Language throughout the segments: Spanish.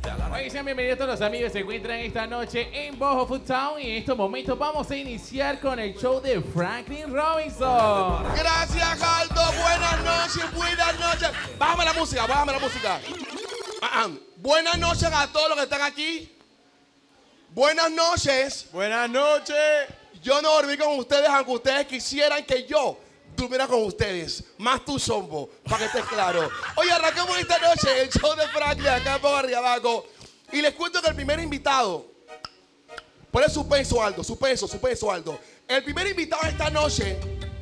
Oye, sean bienvenidos todos los amigos que se encuentran esta noche en Bojo Food Town. Y en estos momentos vamos a iniciar con el show de Franklin Robinson. Gracias, Aldo. Buenas noches, buenas noches. Bájame la música, bájame la música. Buenas noches a todos los que están aquí. Buenas noches. Buenas noches. Yo no dormí con ustedes, aunque ustedes quisieran que yo durmiera con ustedes. Más tú, Sombo, para que estés claro. Oye, arrancamos esta noche el show de Franklin acá por arriba abajo. Y les cuento que el primer invitado, ponle suspenso, Aldo, suspenso, Aldo. El primer invitado de esta noche,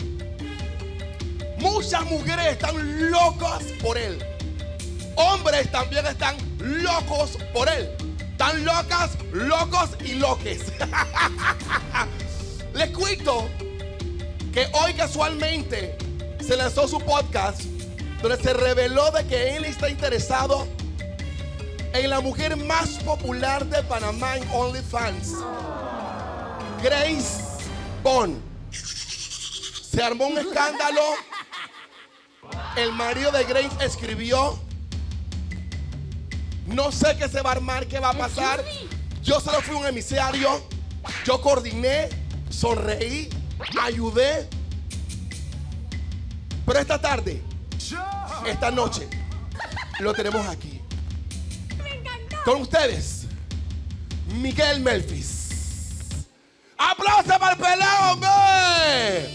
muchas mujeres están locas por él. Hombres también están locos por él. Están locas, locos y loques. Les cuento que hoy casualmente se lanzó su podcast donde se reveló de que él está interesado en la mujer más popular de Panamá en OnlyFans, Grace Bond. Se armó un escándalo. El marido de Grace escribió: no sé qué se va a armar, qué va a pasar. Yo solo fui un emisario. Yo coordiné, sonreí, ayudé. Pero esta tarde, esta noche, lo tenemos aquí. Con ustedes, Miguel Melfis. ¡Aplausos para el pelado, hombre!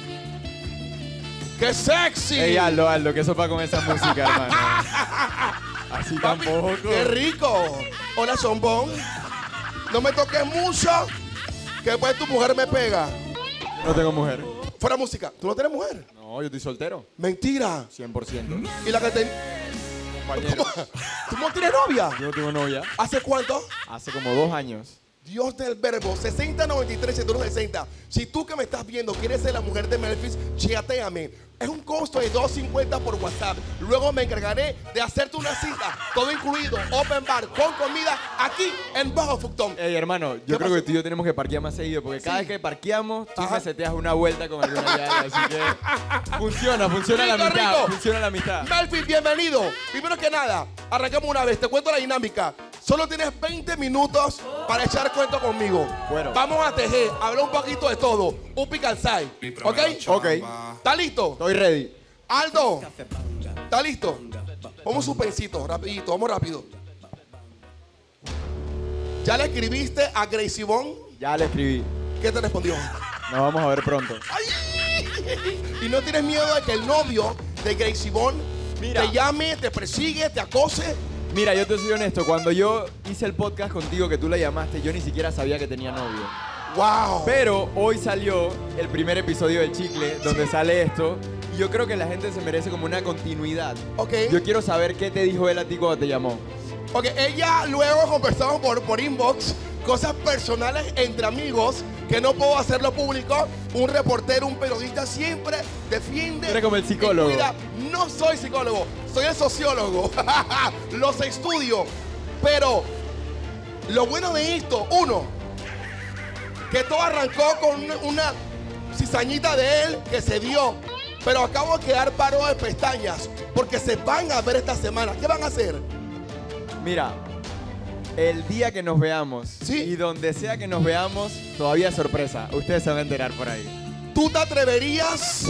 ¡Qué sexy! Ey, Aldo, ¿qué sopa con esa música, hermano? Así tampoco. ¡Qué rico! Hola, Zombón. No me toques mucho, que después tu mujer me pega. No tengo mujer. Fuera música. ¿Tú no tienes mujer? No, yo estoy soltero. Mentira. 100%. ¿Y la que te... Compañero. ¿Tú no tienes novia? Yo no tengo novia. ¿Hace cuánto? Hace como 2 años. Dios del verbo, 6093 160. Si tú que me estás viendo quieres ser la mujer de Melfis, chateame. Es un costo de $2.50 por WhatsApp. Luego me encargaré de hacerte una cita, todo incluido, open bar, con comida, aquí en Bojo Food Town. Ey, hermano, yo creo que tú y yo tenemos que parquear más seguido, porque cada vez que parqueamos, tú me seteas una vuelta con alguna llave, así que funciona la Rico, mitad, rico. funciona la mitad. Melfis, bienvenido. Primero que nada, arrancamos una vez, te cuento la dinámica. Solo tienes 20 minutos para echar cuento conmigo. Bueno. Vamos a tejer, hablar un poquito de todo. Un pick and side, ¿ok? Ok, ¿Está listo? estoy ready. Aldo, ¿está listo? Vamos un suspensito, rapidito, vamos rápido. ¿Ya le escribiste a Gracie Bond? Ya le escribí. ¿Qué te respondió? Nos vamos a ver pronto. ¿Y no tienes miedo de que el novio de Gracie Bond Mira. te llame, te persigue, te acose? Mira, yo te soy honesto, cuando yo hice el podcast contigo que tú la llamaste, yo ni siquiera sabía que tenía novio. ¡Wow! Pero hoy salió el primer episodio del Chicle, donde sale esto, y yo creo que la gente se merece como una continuidad. Ok. Yo quiero saber qué te dijo él a ti cuando te llamó. Ok, ella luego conversamos por inbox, cosas personales entre amigos que no puedo hacerlo público. Un reportero, un periodista siempre defiende. Eres como el psicólogo. y cuida. No soy psicólogo, soy el sociólogo. Los estudio. Pero lo bueno de esto, uno, que todo arrancó con una cizañita de él que se dio. Pero acabo de quedar paro de pestañas porque se van a ver esta semana. ¿Qué van a hacer? Mira, el día que nos veamos Sí. y donde sea que nos veamos, todavía es sorpresa. Ustedes se van a enterar por ahí. ¿Tú te atreverías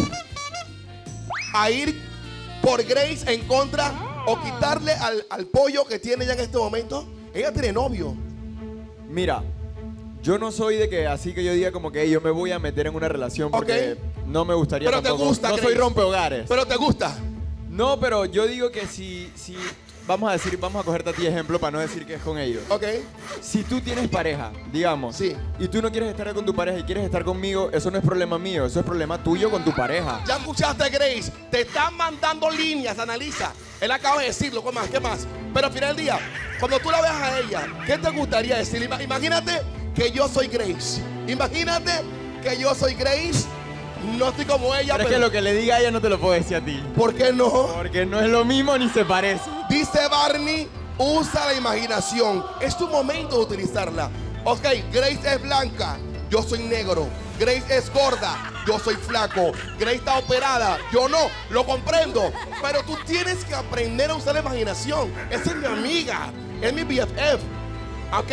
a ir por Grace en contra o quitarle al pollo que tiene ya en este momento? Ella tiene novio. Mira, yo no soy de que así que yo diga como que yo me voy a meter en una relación porque no me gustaría Pero te tampoco. gusta, no Grace. soy rompehogares. Pero te gusta. No, pero yo digo que si vamos a cogerte a ti ejemplo para no decir que es con ellos. Ok. Si tú tienes pareja, digamos, Sí. y tú no quieres estar con tu pareja y quieres estar conmigo, eso no es problema mío, eso es problema tuyo con tu pareja. Ya escuchaste a Grace. Te están mandando líneas, analiza. Él acaba de decirlo, ¿qué más? ¿Qué más? Pero al final del día, cuando tú la veas a ella, ¿qué te gustaría decir? Imagínate que yo soy Grace. Imagínate que yo soy Grace. No estoy como ella, Pero es que lo que le diga a ella no te lo puedo decir a ti. ¿Por qué no? Porque no es lo mismo ni se parece. Dice Barney, usa la imaginación. Es tu momento de utilizarla. Ok, Grace es blanca, yo soy negro. Grace es gorda, yo soy flaco. Grace está operada, yo no, lo comprendo. Pero tú tienes que aprender a usar la imaginación. Esa es mi amiga. Es mi BFF. ¿Ok?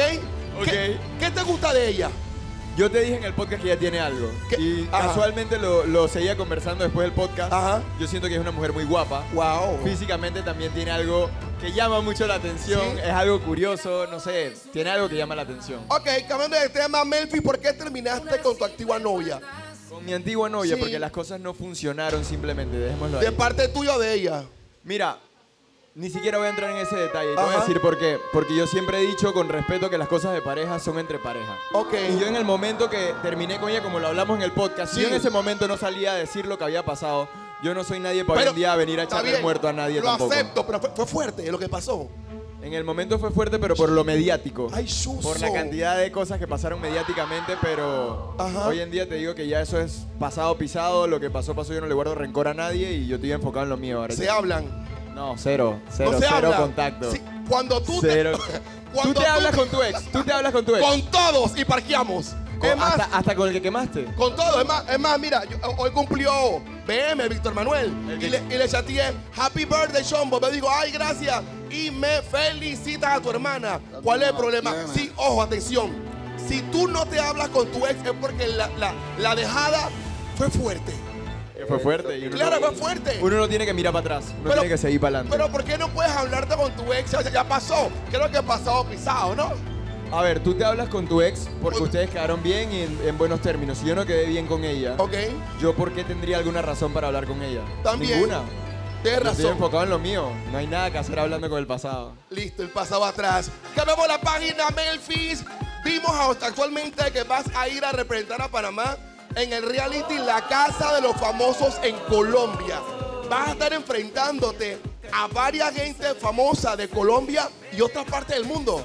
¿Qué te gusta de ella? Yo te dije en el podcast que ella tiene algo. Y Ajá. casualmente lo seguía conversando después del podcast. Ajá. Yo siento que es una mujer muy guapa. Wow. Físicamente también tiene algo que llama mucho la atención. Sí. Es algo curioso, no sé. Tiene algo que llama la atención. Ok, cambiando de tema, Melfi, ¿por qué terminaste con tu antigua novia? Con mi antigua novia, Sí. porque las cosas no funcionaron simplemente. Dejémoslo ahí. ¿De parte tuya o de ella? Mira, ni siquiera voy a entrar en ese detalle. Te voy a Ajá. decir por qué. Porque yo siempre he dicho con respeto que las cosas de pareja son entre pareja. Ok. Y yo en el momento que terminé con ella, como lo hablamos en el podcast, si Sí. yo en ese momento no salía a decir lo que había pasado, yo no soy nadie para hoy en día venir a está echarle bien, muerto a nadie lo tampoco. acepto, pero fue fuerte lo que pasó. En el momento fue fuerte, pero por lo mediático. Ay, suso. Por la cantidad de cosas que pasaron mediáticamente, pero Ajá. hoy en día te digo que ya eso es pasado pisado, lo que pasó, pasó, yo no le guardo rencor a nadie y yo estoy enfocado en lo mío ahora. Se hablan. No, cero No se habla. contacto. Sí, cuando tú Cero. cuando Tú te hablas con tu ex, tú te hablas con tu ex. Con todos y parqueamos. Es más, hasta con el que quemaste. con todo. Es más, mira, hoy cumplió BM, Víctor Manuel. El Y que- le chateé, Happy Birthday, Shombo. Me digo, ay, gracias. Y me felicitas a tu hermana. ¿Cuál es el problema? Sí, ojo, atención. Si tú no te hablas con tu ex es porque la dejada fue fuerte. Fue fuerte. Y uno Claro, no, fue fuerte. uno no tiene que mirar para atrás, uno Pero- tiene que seguir para adelante. Pero ¿por qué no puedes hablarte con tu ex? Ya pasó. Creo que pasado pisado, ¿no? A ver, tú te hablas con tu ex porque ustedes quedaron bien y en buenos términos. Si yo no quedé bien con ella, Ok. ¿yo por qué tendría alguna razón para hablar con ella? También. Ninguna. Tienes Yo estoy razón. enfocado en lo mío. No hay nada que hacer hablando con el pasado. Listo, el pasado atrás. Cambiamos la página, Melfis. Vimos actualmente que vas a ir a representar a Panamá en el reality La Casa de los Famosos en Colombia. Vas a estar enfrentándote a varias gente famosa de Colombia y otras partes del mundo.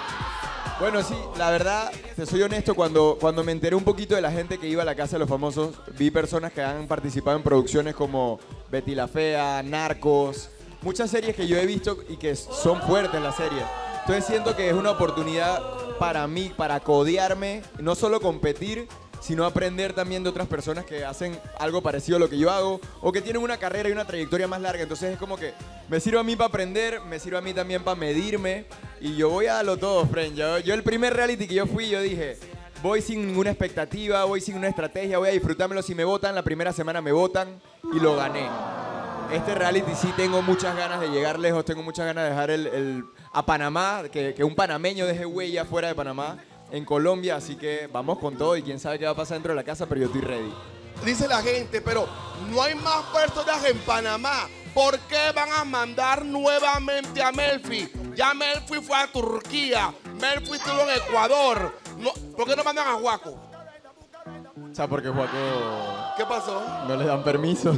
Bueno, sí, la verdad, te soy honesto, cuando me enteré un poquito de la gente que iba a la Casa de los Famosos, vi personas que han participado en producciones como Betty la Fea, Narcos, muchas series que yo he visto y que son fuertes las series. Entonces siento que es una oportunidad para mí, para codearme, no solo competir, sino aprender también de otras personas que hacen algo parecido a lo que yo hago o que tienen una carrera y una trayectoria más larga. Entonces es como que me sirve a mí para aprender, me sirve a mí también para medirme y yo voy a darlo todo, friend. Yo el primer reality que yo fui, yo dije, voy sin ninguna expectativa, voy sin una estrategia, voy a disfrutármelo. Si me votan, la primera semana me votan y lo gané. Este reality sí tengo muchas ganas de llegar lejos, tengo muchas ganas de dejar a Panamá, que un panameño deje huella fuera de Panamá, en Colombia, así que vamos con todo y quién sabe qué va a pasar dentro de la casa, pero yo estoy ready. Dice la gente, pero no hay más personas en Panamá. ¿Por qué van a mandar nuevamente a Melfi? Ya Melfi fue a Turquía, Melfi estuvo en Ecuador. No, ¿por qué no mandan a Juaco? O sea, porque Juaco ¿Qué pasó? no le dan permiso.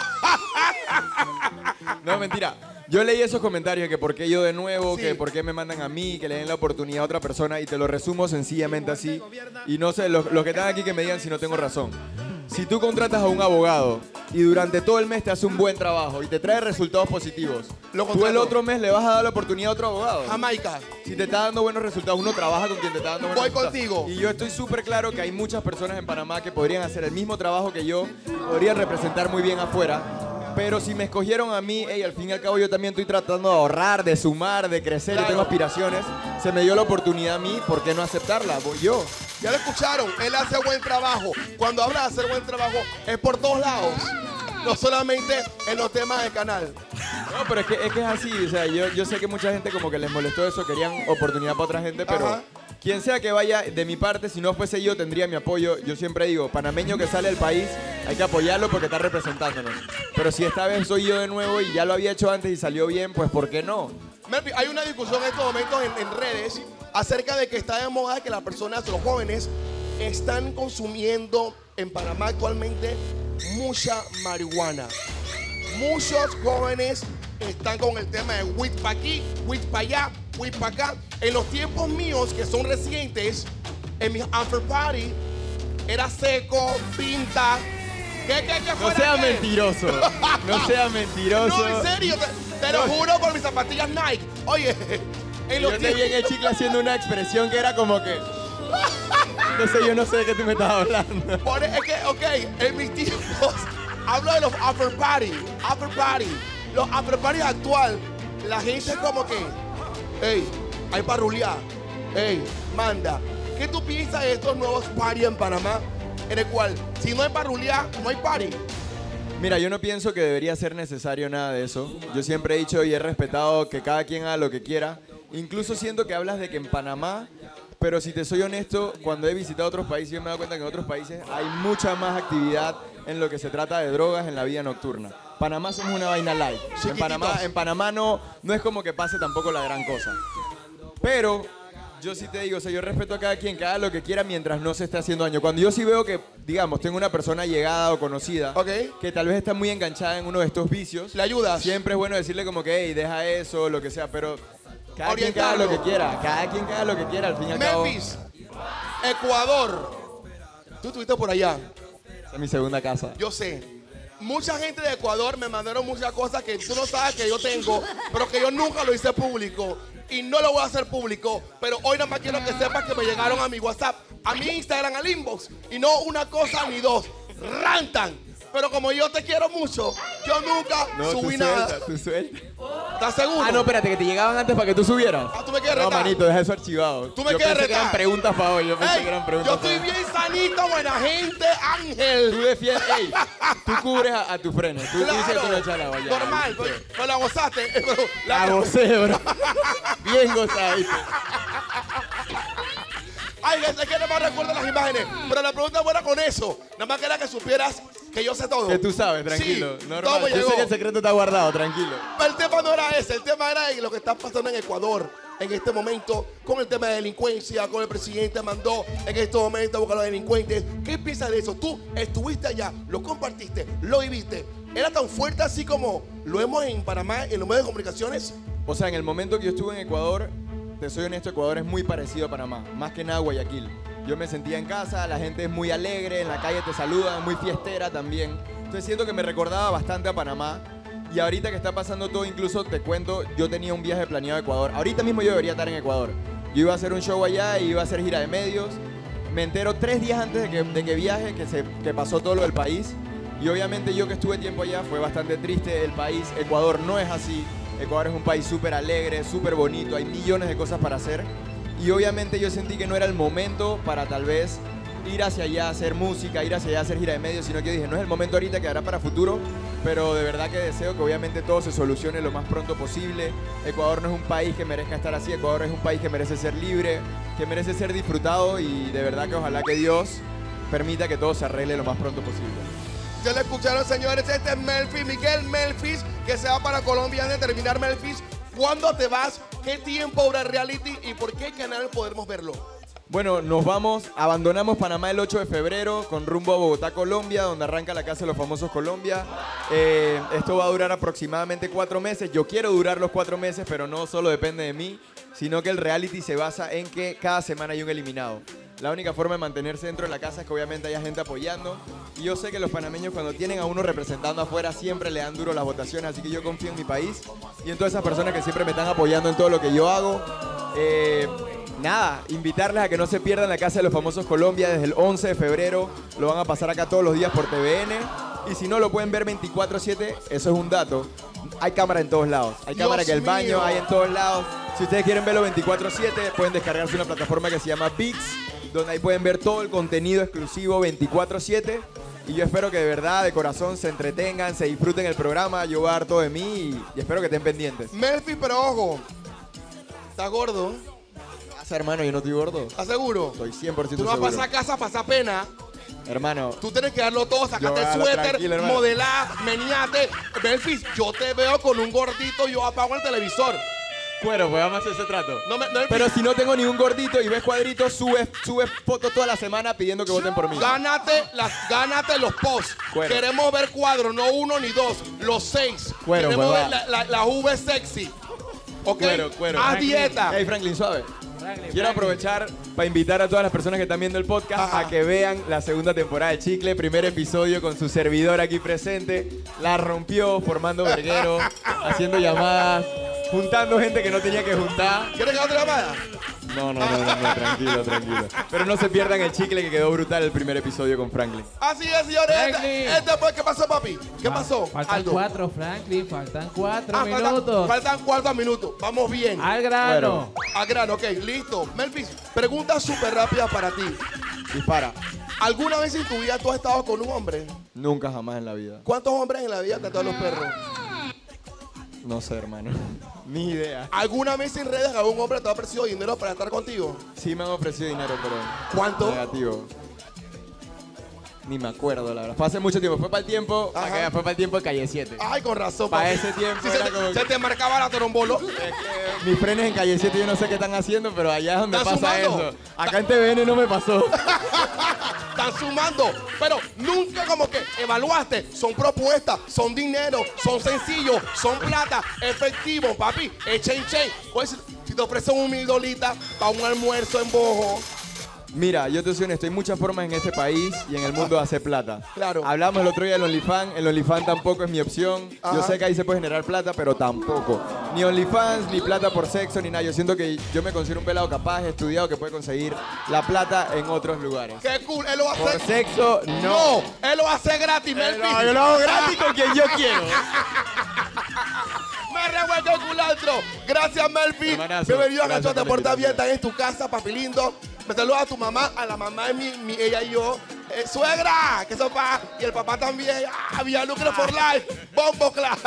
No, mentira. Yo leí esos comentarios que por qué yo de nuevo, Sí. que por qué me mandan a mí, que le den la oportunidad a otra persona y te lo resumo sencillamente así. Y no sé, los que están aquí que me digan si no tengo razón. Si tú contratas a un abogado y durante todo el mes te hace un buen trabajo y te trae resultados positivos, Lo tú contrato. el otro mes le vas a dar la oportunidad a otro abogado. Jamaica. Si te está dando buenos resultados, uno trabaja con quien te está dando buenos Voy resultados. contigo. Y yo estoy súper claro que hay muchas personas en Panamá que podrían hacer el mismo trabajo que yo, podrían representar muy bien afuera. Pero si me escogieron a mí, al fin y al cabo yo también estoy tratando de ahorrar, de sumar, de crecer, Claro. y tengo aspiraciones. Se me dio la oportunidad a mí, ¿por qué no aceptarla? Voy yo. Ya lo escucharon, él hace buen trabajo. Cuando habla de hacer buen trabajo, es por todos lados. No solamente en los temas del canal. No, pero es que es así, o sea, yo sé que mucha gente como que les molestó eso, querían oportunidad para otra gente, pero Ajá. quien sea que vaya, de mi parte, si no fuese yo, tendría mi apoyo. Yo siempre digo, panameño que sale del país, hay que apoyarlo porque está representándonos. Pero si esta vez soy yo de nuevo y ya lo había hecho antes y salió bien, pues ¿por qué no? Melfi, hay una discusión en estos momentos en redes acerca de que está de moda que las personas, los jóvenes, están consumiendo en Panamá actualmente mucha marihuana. Muchos jóvenes están con el tema de weed para aquí, weed para allá, weed para acá. En los tiempos míos, que son recientes, en mi after party, era seco, pinta. ¿Qué No fuera sea qué? mentiroso, no sea mentiroso. No, en serio, te lo juro por mis zapatillas Nike. Oye, en los Yo te vi en el chicle haciendo una expresión que era como que... No sé, yo no sé de qué tú me estás hablando. Es que, ok, en mis tiempos, hablo de los after party. After party. Los after party actual, la gente es como que, hey, hay para rulear. Ey, manda. ¿Qué tú piensas de estos nuevos party en Panamá? En el cual, si no hay para rulear, no hay party. Mira, yo no pienso que debería ser necesario nada de eso. Yo siempre he dicho y he respetado que cada quien haga lo que quiera. Incluso siento que hablas de que en Panamá, pero si te soy honesto, cuando he visitado otros países, yo me he dado cuenta que en otros países hay mucha más actividad en lo que se trata de drogas en la vida nocturna. Panamá somos una vaina light. En Panamá no es como que pase tampoco la gran cosa. Pero yo sí te digo, o sea, yo respeto a cada quien que haga lo que quiera mientras no se esté haciendo daño. Cuando yo sí veo que, digamos, tengo una persona llegada o conocida que tal vez está muy enganchada en uno de estos vicios, le ayudas. Siempre es bueno decirle como que, hey, deja eso, lo que sea, pero cada quien que haga lo que quiera. Cada quien que haga lo que quiera, al fin y al cabo. Memphis, Ecuador. Tú estuviste por allá. Esa es mi segunda casa. Yo sé. Mucha gente de Ecuador me mandaron muchas cosas que tú no sabes que yo tengo, pero que yo nunca lo hice público. Y no lo voy a hacer público, pero hoy nada más quiero que sepas que me llegaron a mi WhatsApp, a mi Instagram, al inbox. Y no una cosa ni dos. Rantan. Pero como yo te quiero mucho, yo nunca subí nada. Tú suelta. ¿Estás seguro? Ah, no, espérate, que te llegaban antes para que tú subieras. Ah, tú me quieres No, retar. manito, deja eso archivado. Tú me yo quieres pensé que retar. eran preguntas para hoy. Yo pensé que eran preguntas yo estoy para hoy. bien sanito, buena gente, Ángel. Tú defiendes, ey, tú cubres a tu freno. Tú dices que tú no echas la olla. Normal, pero la gozaste. Pero La gocé, bro. Bien gozada, ¿viste? Ay, es que no me recuerdo las imágenes. Pero la pregunta es buena con eso. Nada más quería que supieras que yo sé todo. Que tú sabes, tranquilo. Sí, normal. todo me Yo llegó. sé que el secreto está guardado, tranquilo. Pero el tema no era ese. El tema era lo que está pasando en Ecuador en este momento con el tema de delincuencia, con el presidente mandó en este momento a buscar a los delincuentes. ¿Qué piensas de eso? Tú estuviste allá, lo compartiste, lo viviste. ¿Era tan fuerte así como lo vemos en Panamá, en los medios de comunicaciones? O sea, en el momento que yo estuve en Ecuador, te soy honesto, Ecuador es muy parecido a Panamá. Más que nada Guayaquil. Yo me sentía en casa, la gente es muy alegre, en la calle te saludan, muy fiestera también. Entonces siento que me recordaba bastante a Panamá. Y ahorita que está pasando todo, incluso te cuento, yo tenía un viaje planeado a Ecuador. Ahorita mismo yo debería estar en Ecuador. Yo iba a hacer un show allá y iba a hacer gira de medios. Me entero 3 días antes de que viaje, que pasó todo lo del país. Y obviamente yo que estuve tiempo allá fue bastante triste. El país, Ecuador no es así. Ecuador es un país súper alegre, súper bonito. Hay millones de cosas para hacer. Y obviamente yo sentí que no era el momento para tal vez ir hacia allá a hacer música, ir hacia allá a hacer gira de medios, sino que dije, no es el momento ahorita, quedará para futuro, pero de verdad que deseo que obviamente todo se solucione lo más pronto posible. Ecuador no es un país que merezca estar así, Ecuador es un país que merece ser libre, que merece ser disfrutado y de verdad que ojalá que Dios permita que todo se arregle lo más pronto posible. Ya lo escucharon, señores, este es Memphis, Miguel Memphis, que se va para Colombia antes de terminar. Memphis, ¿cuándo te vas? ¿Qué tiempo dura el reality? ¿Y por qué canal podemos verlo? Bueno, nos vamos, abandonamos Panamá el 8 de febrero con rumbo a Bogotá, Colombia, donde arranca la Casa de los Famosos Colombia. Esto va a durar aproximadamente 4 meses. Yo quiero durar los 4 meses, pero no solo depende de mí, sino que el reality se basa en que cada semana hay un eliminado. La única forma de mantenerse dentro de la casa es que obviamente haya gente apoyando. Y yo sé que los panameños cuando tienen a uno representando afuera siempre le dan duro las votaciones, así que yo confío en mi país y en todas esas personas que siempre me están apoyando en todo lo que yo hago. Nada, invitarles a que no se pierdan la Casa de los Famosos Colombia desde el 11 de febrero. Lo van a pasar acá todos los días por TVN. Y si no, lo pueden ver 24/7. Eso es un dato. Hay cámara en todos lados. Hay cámara en el baño, hay en todos lados. Si ustedes quieren verlo 24/7, pueden descargarse una plataforma que se llama ViX, donde ahí pueden ver todo el contenido exclusivo 24/7. Y yo espero que de verdad, de corazón, se entretengan, se disfruten el programa. Yo voy a dar todo de mí y espero que estén pendientes. Memphis, pero ojo, ¿estás gordo? Hermano, yo no estoy gordo. ¿Estás seguro? Estoy 100% Tú no vas a seguro. pasar casa, pasar pena. Hermano, Tú tienes que darlo todo, sacarte Yo voy a el darlo suéter, tranquilo, hermano. modelar, meneate. Memphis, yo te veo con un gordito, yo apago el televisor. bueno, pues vamos a hacer ese trato. No me Pero si no tengo ningún gordito y ves cuadritos, subes fotos toda la semana pidiendo que voten por mí. Gánate los posts. Cuero. Queremos ver cuadros, no 1 ni 2, los 6. Cuero, Queremos pues ver la V sexy. ¿Ok? Cuero. Haz dieta. Hey, Franklin, suave. Quiero aprovechar para invitar a todas las personas que están viendo el podcast a que vean la segunda temporada de Chicle, primer episodio con su servidor aquí presente. La rompió formando verguero, haciendo llamadas, juntando gente que no tenía que juntar. ¿Quieres que haga otra llamada? tranquilo. Pero no se pierdan el chicle que quedó brutal el primer episodio con Franklin. Así es, señores. Franklin. ¿Qué pasó, papi? ¿Qué pasó? Faltan Aldo. 4, Franklin. Faltan 4 minutos. Faltan 4 minutos. Vamos bien. Al grano. Al grano, ok, listo. Melvis, pregunta súper rápida para ti. Dispara. ¿Alguna vez en tu vida tú has estado con un hombre? Nunca jamás en la vida. ¿Cuántos hombres en la vida te han dado los perros? No sé, hermano. Ni idea. ¿Alguna vez en redes algún hombre te ha ofrecido dinero para estar contigo? Sí me han ofrecido dinero, pero... ¿Cuánto? Negativo. Ni me acuerdo, la verdad. Fue hace mucho tiempo. Fue para el tiempo... Ajá. Fue para el tiempo de Calle 7. Ay, con razón. Para papi. ese tiempo Sí, era como... se te marcaba la torombolo. Mis frenes en Calle 7 yo no sé qué están haciendo, pero allá es donde ¿Están pasa sumando? eso. Acá en TVN no me pasó. Están sumando, pero nunca como que evaluaste. Son propuestas, son dinero, son sencillos, son plata, efectivo, papi. Es chain. Pues, si te ofrecen $1,000 para un almuerzo en Bojo. Mira, yo te soy honesto, hay muchas formas en este país y en el mundo de hacer plata. Claro. Hablamos el otro día del OnlyFans, el OnlyFans tampoco es mi opción. Ajá. Yo sé que ahí se puede generar plata, pero tampoco. Ni OnlyFans, ni plata por sexo, ni nada. Yo siento que yo me considero un pelado capaz, estudiado, que puede conseguir la plata en otros lugares. Qué cool, él lo va a Por hacer. sexo, no. Él lo va a hacer gratis, Melvin. No, yo lo hago gratis con quien yo quiero. Me revuelco el culantro. Gracias, Melvin. Hermanazo, Bienvenido a gracias Ganchos de por la Puerta invitación. Abierta en tu casa, papi lindo. Me saluda a tu mamá, a la mamá de ella y yo. Suegra, que sopa. Y el papá también. Vía Lucre for Life. Bombo Clap.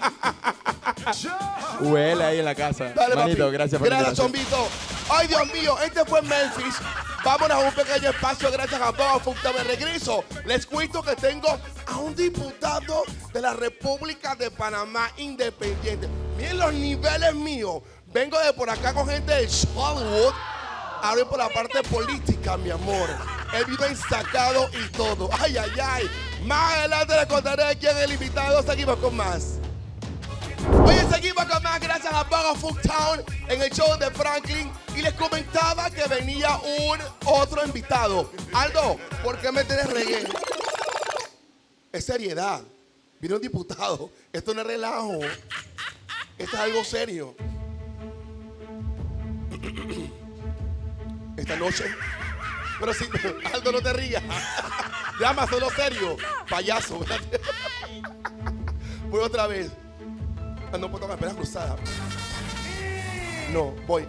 Huele ahí en la casa. Dale, Manito, papi. gracias por la Gracias, invitación. Chombito. Ay, Dios mío, este fue Memphis. Vámonos a un pequeño espacio gracias a Bobo Fucta. Me regreso. Les cuento que tengo a un diputado de la República de Panamá independiente. Miren los niveles míos. Vengo de por acá con gente de Hollywood. Ahora por la parte política, mi amor. Él vive ensacado y todo. Ay. Más adelante les contaré quién es el invitado. Seguimos con más. Oye, seguimos con más gracias a Bogo Food Town en el show de Franklin. Y les comentaba que venía un otro invitado. Aldo, ¿por qué me tienes reggae? Es seriedad. Vino un diputado. Esto no es relajo. Esto es algo serio. Esta noche. Pero sí, Aldo, no te rías. Llama, solo serio. Payaso. Voy otra vez. No puedo tocar pelas cruzadas. No, voy.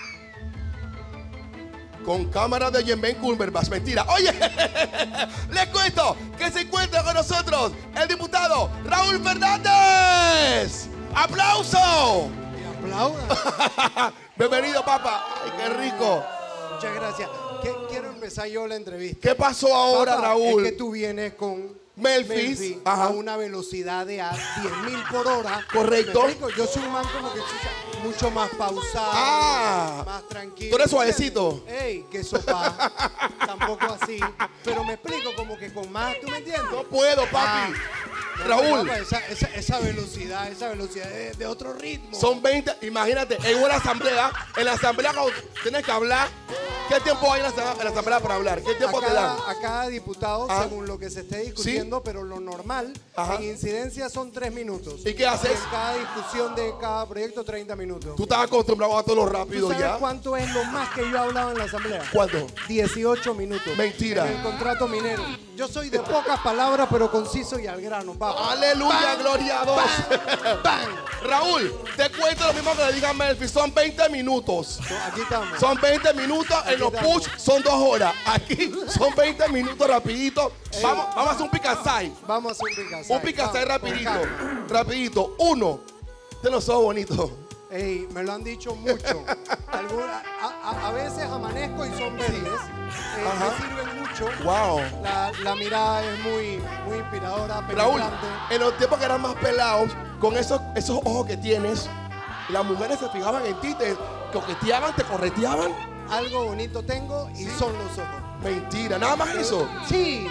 Con cámara de Yemen Culverbas. Mentira. Oye, les cuento que se encuentra con nosotros el diputado Raúl Fernández. ¡Aplauso! ¿Me aplaudan? Bienvenido, papá. Ay, qué rico. Muchas gracias. Quiero empezar yo la entrevista. ¿Qué pasó ahora, Papá, Raúl? Es que tú vienes con Memphis, ajá, a una velocidad de a 10.000 por hora. Correcto. ¿Me explico? Yo soy un man como que chica, mucho más pausado, más tranquilo. Tú eres suavecito. Ey, que sopa. Tampoco así. Pero me explico como que con más, ¿tú me entiendes? No puedo, papi. No, Raúl. papá, esa velocidad es de otro ritmo. Son 20, imagínate, en la asamblea cuando tienes que hablar, ¿qué tiempo hay en la asamblea para hablar? ¿Qué tiempo te dan? A cada diputado, Ah. según lo que se esté discutiendo, pero lo normal Ajá. en incidencia son 3 minutos. ¿Y qué haces? En cada discusión de cada proyecto, 30 minutos. Tú estás acostumbrado a todo lo rápido ¿Tú sabes ya. cuánto es lo más que yo he hablado en la asamblea? ¿Cuánto? 18 minutos. Mentira. En el contrato minero. Yo soy de pocas palabras, pero conciso y al grano, papá. Aleluya, Bang, gloria a Dios. bang, bang. Raúl, te cuento lo mismo que le dije a Melfi, son 20 minutos. Aquí estamos. Son 20 minutos, en los estamos. push son 2 horas. Aquí son 20 minutos rapidito. Vamos a hacer un picasay. Vamos a hacer un picasay. Un picasay Vamos, con rapidito. calma. Rapidito. Uno, de los ojos bonitos. Ey, me lo han dicho mucho. A veces amanezco y son verdes. Ajá. Me sirven mucho. Wow. La mirada es muy inspiradora, Raúl, penetrante. en los tiempos que eran más pelados, con esos ojos que tienes, las mujeres se fijaban en ti, te coqueteaban, te correteaban. Algo bonito tengo y son los ojos. Mentira, nada más eso. Sí,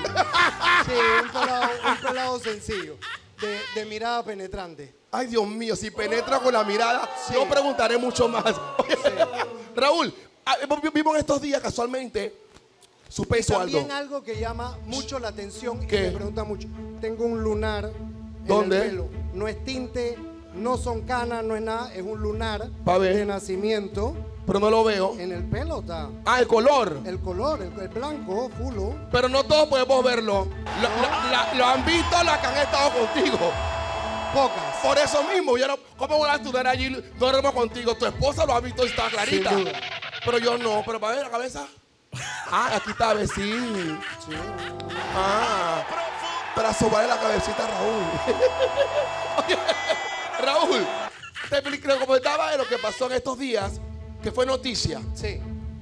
un pelado sencillo, de mirada penetrante. Ay, Dios mío, si penetra con la mirada, Sí. yo preguntaré mucho más. Oye, Raúl, vimos en estos días casualmente su peso, Aldo. También algo que llama mucho la atención ¿Qué? y me preguntan mucho. Tengo un lunar ¿Dónde? en el pelo. No es tinte, no son canas, no es nada, es un lunar Pa' ver. de nacimiento. Pero no lo veo. En el pelo está. Ah, el color. El color, el blanco, fulo. Pero no todos podemos verlo. Lo han visto los que han estado contigo. Pocas. Por eso mismo, yo no, ¿cómo voy a estudiar allí? No duermo contigo. Tu esposa lo ha visto y está clarita. Sin duda. Pero yo no. Pero para ver la cabeza. Ah, aquí está, a ver, sí. Ah, para sobarle la cabecita a Raúl. Oye, Raúl, te comentaba de lo que pasó en estos días, que fue noticia. Sí.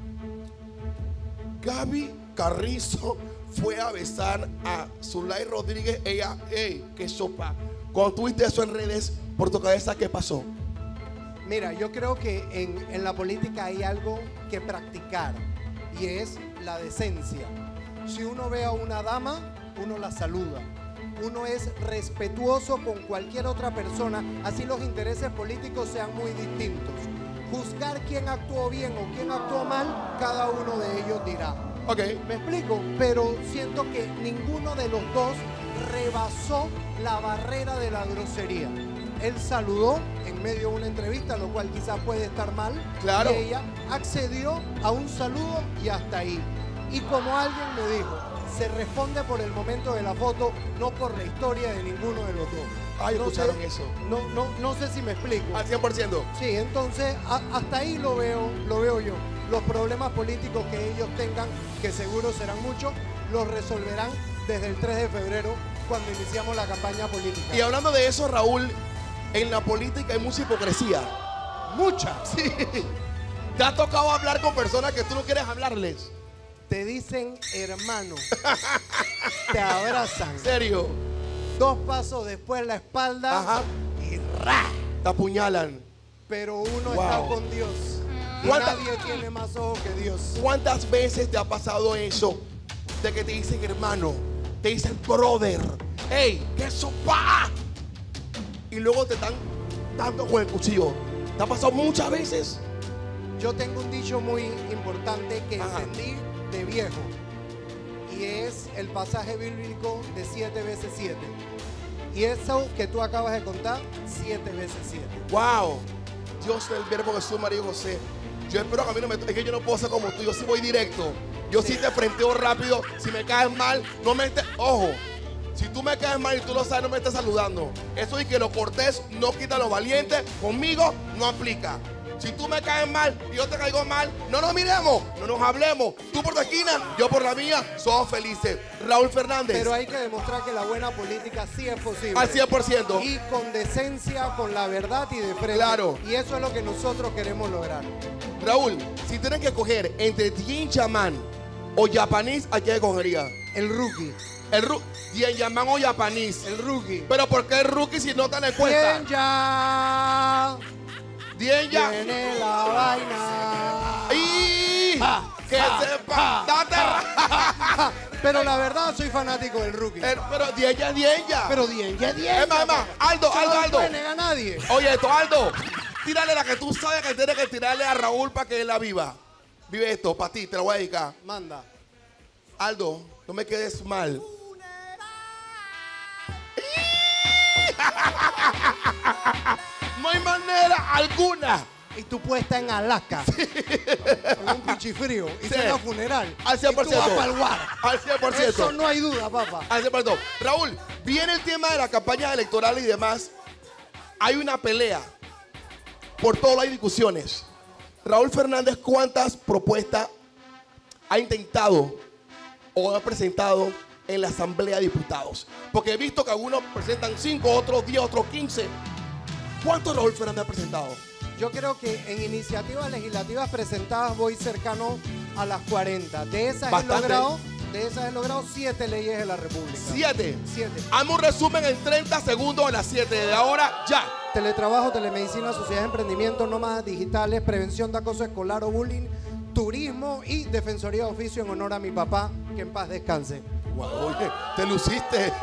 Gaby Carrizo fue a besar a Zulay Rodríguez. Ella, qué sopa. Cuando tuviste eso en redes, por tu cabeza, ¿qué pasó? Mira, yo creo que en la política hay algo que practicar y es la decencia. Si uno ve a una dama, uno la saluda. Uno es respetuoso con cualquier otra persona, así los intereses políticos sean muy distintos. Juzgar quién actuó bien o quién actuó mal, cada uno de ellos dirá. Ok. ¿Me explico? Pero siento que ninguno de los dos rebasó la barrera de la grosería. Él saludó en medio de una entrevista, lo cual quizás puede estar mal. Claro. Y ella accedió a un saludo y hasta ahí. Y como alguien me dijo, se responde por el momento de la foto, no por la historia de ninguno de los dos. Ay, No escucharon sé- eso. No sé si me explico. Al 100%. Sí, entonces hasta ahí lo veo yo. Los problemas políticos que ellos tengan, que seguro serán muchos, los resolverán desde el 3 de febrero cuando iniciamos la campaña política. Y hablando de eso, Raúl, en la política hay mucha hipocresía. Muchas. Sí. ¿Te ha tocado hablar con personas que tú no quieres hablarles? Te dicen hermano, te abrazan, ¿En serio? 2 pasos después la espalda Ajá. y ¡ra! Te apuñalan. Pero uno Wow. está con Dios. Y ¿Cuánta- nadie tiene más ojos que Dios. ¿Cuántas veces te ha pasado eso? De que te dicen hermano, te dicen brother. ¡Ey! ¡Qué sopa! Y luego te están dando con el cuchillo. ¿Te ha pasado muchas veces? Yo tengo un dicho muy importante que Ajá. entendí de viejo. Y es el pasaje bíblico de 7 veces 7. Y eso que tú acabas de contar, 7 veces 7. ¡Wow! Dios del verbo Jesús, María y José. Yo espero que a mí no me... Es que yo no puedo ser como tú. Yo sí voy directo. Yo sí te frenteo rápido. Si me caes mal, no me estés... Ojo. Si tú me caes mal y tú lo sabes, no me estés saludando. Eso y que lo cortés no quita lo valiente. Conmigo no aplica. Si tú me caes mal y yo te caigo mal, no nos miremos, no nos hablemos. Tú por tu esquina, yo por la mía. Somos felices. Raúl Fernández. Pero hay que demostrar que la buena política sí es posible. Al 100%. Y con decencia, con la verdad y de frente. Claro. Y eso es lo que nosotros queremos lograr. Raúl, si tienes que escoger entre Dien Yaman o Japanese, ¿a quién escogería? El rookie. Dien Yaman o Japanese. El rookie. Pero ¿por qué el rookie si no te le cuesta? Bien ya. Dien ya. Viene la vaina. ¡Y! Ja, ¡Que ja, sepa! ja, ¡Date! Pero la verdad soy fanático del rookie. Pero Dien ya. Pero 10 ya 10. Es más, Aldo. No puede negar a nadie. Oye, esto, Aldo. Tírale la que tú sabes que tienes que tirarle a Raúl para que él la viva. Vive esto, para ti, te lo voy a dedicar. Manda. Aldo, no me quedes mal. No hay manera alguna. Y tú puedes estar en Alaska. En un pichifrío. Y Sí. suena funeral. Al 100%. Y tú vas para el guar. Al 100%. Eso no hay duda, papá. Al 100%. Raúl, viene el tema de la campaña electoral y demás. Hay una pelea. Por todo hay discusiones. Raúl Fernández, ¿cuántas propuestas ha intentado o ha presentado en la Asamblea de Diputados? Porque he visto que algunos presentan 5, otros 10, otros 15. ¿Cuántos Raúl Fernández ha presentado? Yo creo que en iniciativas legislativas presentadas voy cercano a las 40. De esas Bastante. he logrado 7 leyes de la República. 7. 7. Hazme un resumen en 30 segundos en las 7. De ahora, ya. Teletrabajo, telemedicina, sociedad de emprendimiento, nómadas digitales, prevención de acoso escolar o bullying, turismo y defensoría de oficio en honor a mi papá, que en paz descanse. Wow, oye, te luciste.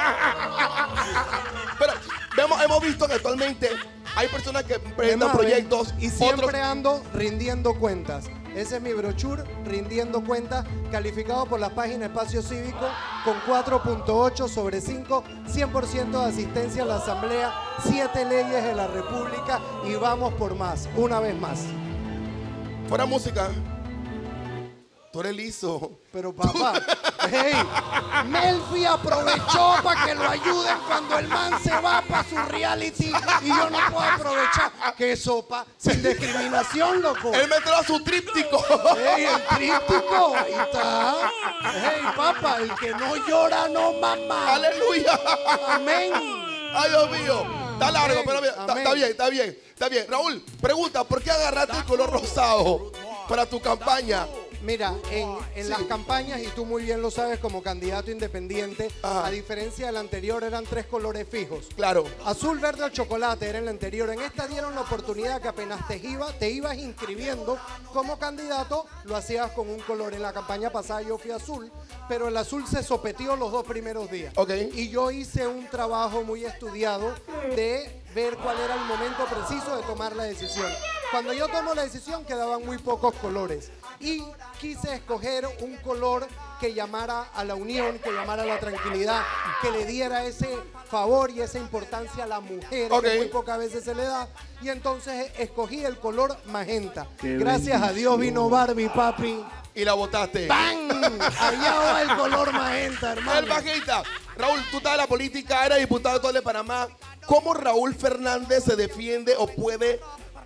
Pero hemos visto que actualmente hay personas que presentan Además, proyectos y siempre otros- ando rindiendo cuentas. Ese es mi brochure, rindiendo cuentas, calificado por la página Espacio Cívico con 4.8 sobre 5, 100% de asistencia a la Asamblea, 7 leyes de la República y vamos por más, una vez más. Fuera música. Tú eres liso. Pero papá, hey, Melfi aprovechó para que lo ayuden cuando el man se va para su reality y yo no puedo aprovechar. ¡Qué sopa! Sin discriminación, loco. Él me trajo su tríptico. ¡Ey, el tríptico! Ahí está. ¡Ey, papá! El que no llora no mama. Aleluya. Amén. Ay, Dios mío. Está largo, Amén, pero bien. Está bien. Raúl, pregunta, ¿por qué agarraste el color rosado para tu campaña? Mira, en las campañas, y tú muy bien lo sabes como candidato independiente, Ajá. a diferencia del anterior, eran 3 colores fijos. Claro. Azul, verde o chocolate era en la anterior. En esta dieron la oportunidad que apenas te ibas inscribiendo como candidato, lo hacías con un color. En la campaña pasada yo fui azul, pero el azul se sopeteó los 2 primeros días. Ok. Y yo hice un trabajo muy estudiado de ver cuál era el momento preciso de tomar la decisión. Cuando yo tomo la decisión quedaban muy pocos colores y quise escoger un color que llamara a la unión, que llamara a la tranquilidad, que le diera ese favor y esa importancia a la mujer que muy pocas veces se le da, y entonces escogí el color magenta. Gracias a Dios vino Barbie, papi. Y la botaste. ¡Bang! Allá va el color magenta, hermano. El magenta. Raúl, tú estás en la política, eres diputado actual de Panamá. ¿Cómo Raúl Fernández se defiende o puede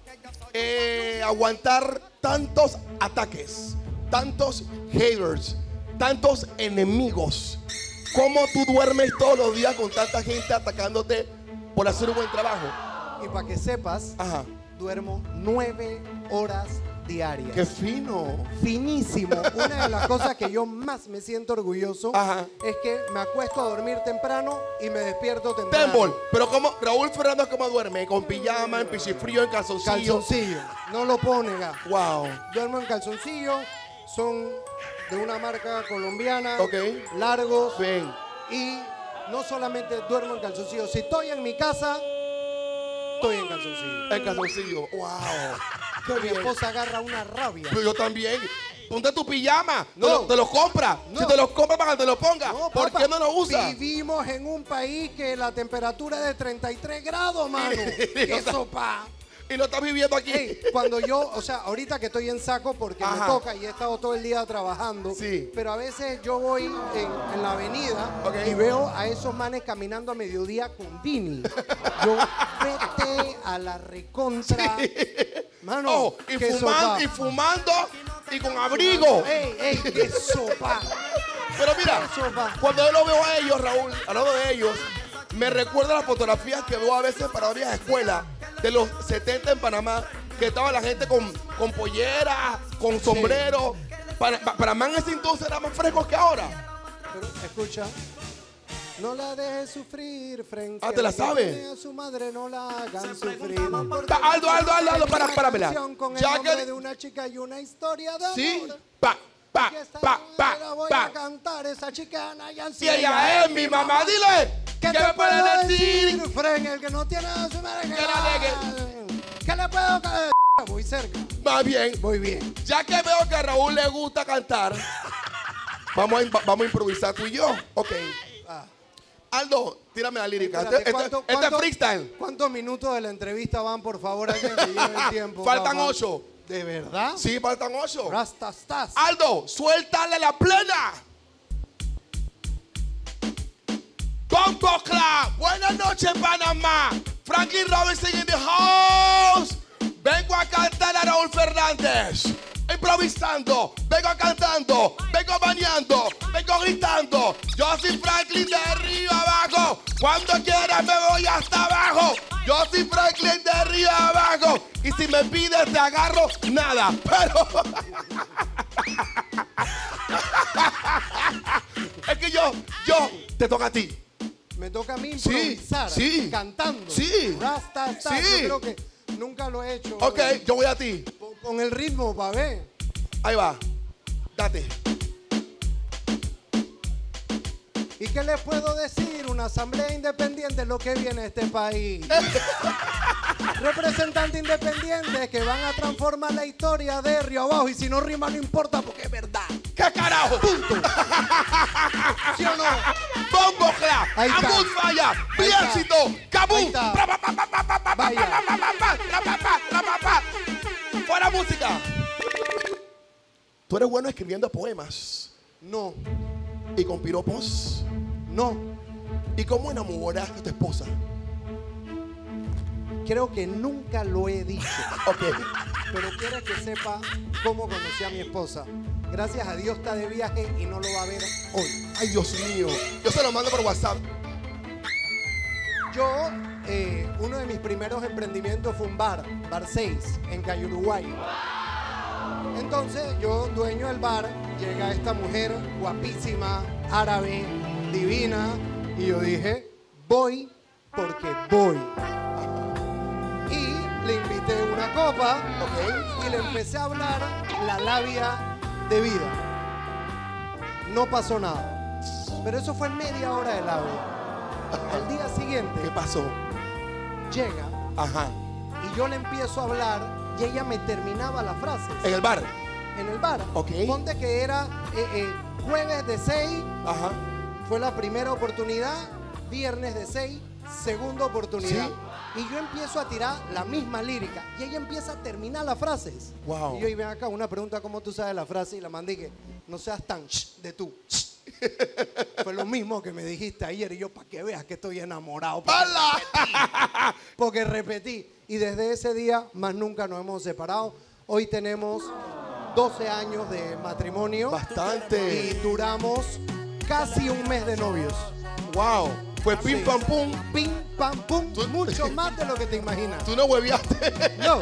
aguantar tantos ataques, tantos haters, tantos enemigos? ¿Cómo tú duermes todos los días con tanta gente atacándote por hacer un buen trabajo? Y para que sepas, Ajá. duermo 9 horas diarias. ¡Qué fino! Finísimo. Una de las cosas que yo más me siento orgulloso Ajá. es que me acuesto a dormir temprano y me despierto temprano. Tembol, pero ¿cómo Raúl Fernández cómo duerme? ¿Con pijama, en pichifrío, en calzoncillo? Calzoncillo. No lo pone, Wow. Duermo en calzoncillo. Son de una marca colombiana. Ok. Largos. Bien. Y no solamente duermo en calzoncillo. Si estoy en mi casa, estoy en calzoncillo. En calzoncillo. Wow. Qué Mi bien. esposa agarra una rabia. Pero yo también. Ponte tu pijama. No. Te lo compra. No. Si te los compra para que te lo ponga. No, ¿Por papá, qué no lo usa? Vivimos en un país que la temperatura es de 33 grados, mano. ¡Qué sopa! Y lo estás viviendo aquí. Ey, cuando yo, o sea, ahorita que estoy en saco porque me Ajá. toca y he estado todo el día trabajando, Sí. pero a veces yo voy en la avenida Ok. y veo a esos manes caminando a mediodía con Dini. Yo, vete a la recontra. Mano, Ojo, qué sopa. y fumando y con abrigo. Ey, qué sopa. Pero mira, Eso va. cuando yo lo veo a ellos, Raúl, hablando de ellos, me recuerda las fotografías que veo a veces para varias escuelas de los 70 en Panamá, que estaba la gente con pollera, con sombrero. Panamá en ese entonces era más fresco que ahora. Pero, escucha. No la dejes sufrir, frente Ah, ¿te la a que sabes? tiene a su madre, no la hagan sufrir. Aldo, páramela. Con el Ya nombre que... de una chica y una historia de amor. Sí, pa, Y esta pa, la voy a pa. cantar, esa chica Nayan. Si ella es mi mamá, dile. ¿Qué ¿Qué te me puede decir? Fren, el que no tiene a su madre? Que la deje. ¿Qué le puedo caer? Voy cerca. Va bien. Voy bien. Ya que veo que a Raúl le gusta cantar, vamos a improvisar tú y yo. Ok. Ah. Aldo, tírame la lírica. Espérate, Este es freestyle. ¿Cuántos minutos de la entrevista van, por favor, alguien que lleve el tiempo? Faltan papá? 8. ¿De verdad? Sí, faltan 8. Rastastas. Aldo, suéltale la plena. Bongo Club. Buenas noches, Panamá. Franklin Robinson in the house. Vengo a cantar a Raúl Fernández. Improvisando, vengo cantando, vengo bañando, vengo gritando. Yo soy Franklin de arriba abajo. Cuando quieras me voy hasta abajo. Yo soy Franklin de arriba abajo. Y si me pides te agarro nada. Pero es que yo te toca a ti. Me toca a mí improvisar, sí. cantando. Sí. Rastastas. Sí. Yo creo que nunca lo he hecho. Ok, yo voy a ti. Con el ritmo, pa' ver. Ahí va. Date. ¿Y qué les puedo decir? Una asamblea independiente es lo que viene a este país. Representantes independientes que van a transformar la historia de Río Abajo. Y si no rima, no importa porque es verdad. ¿Qué carajo? Punto. ¿Sí o no? Bongo Club. Ahí está. Abud Falla. Ahí Bielcito. está. Kabum. Ahí está. Vaya. Fuera música. ¿Tú eres bueno escribiendo poemas? No, ¿Y con piropos? no. ¿Y cómo enamoraste a tu esposa? Creo que nunca lo he dicho. Ok. Pero quiero que sepa cómo conocí a mi esposa. Gracias a Dios está de viaje y no lo va a ver hoy. Ay, Dios mío. Yo se lo mando por WhatsApp. Yo, uno de mis primeros emprendimientos fue un bar 6, en Calle Uruguay. Entonces, yo, dueño del bar, llega esta mujer guapísima, árabe, divina, y yo dije, voy porque voy. Y le invité una copa, ¿ok? Y le empecé a hablar la labia de vida. No pasó nada. Pero eso fue media hora de labia. Al día siguiente, ¿Qué pasó? llega Ajá. y yo le empiezo a hablar y ella me terminaba las frases. En el bar. En el bar. Ok. Ponte que era jueves de 6, Ajá. fue la primera oportunidad, viernes de 6, segunda oportunidad. Sí. Y yo empiezo a tirar la misma lírica y ella empieza a terminar las frases. Wow. Y yo, y ven acá, una pregunta, ¿cómo tú sabes la frase? Y la mandé que no seas tan de tú. Fue lo mismo que me dijiste ayer y yo, para que veas que estoy enamorado. Porque repetí. Y desde ese día más nunca nos hemos separado. Hoy tenemos 12 años de matrimonio. Bastante. Y duramos casi un mes de novios. Wow. Fue pim Sí. pam pum. Pim, pam, pum. Tú- Mucho más de lo que te imaginas. Tú no hueveaste. No,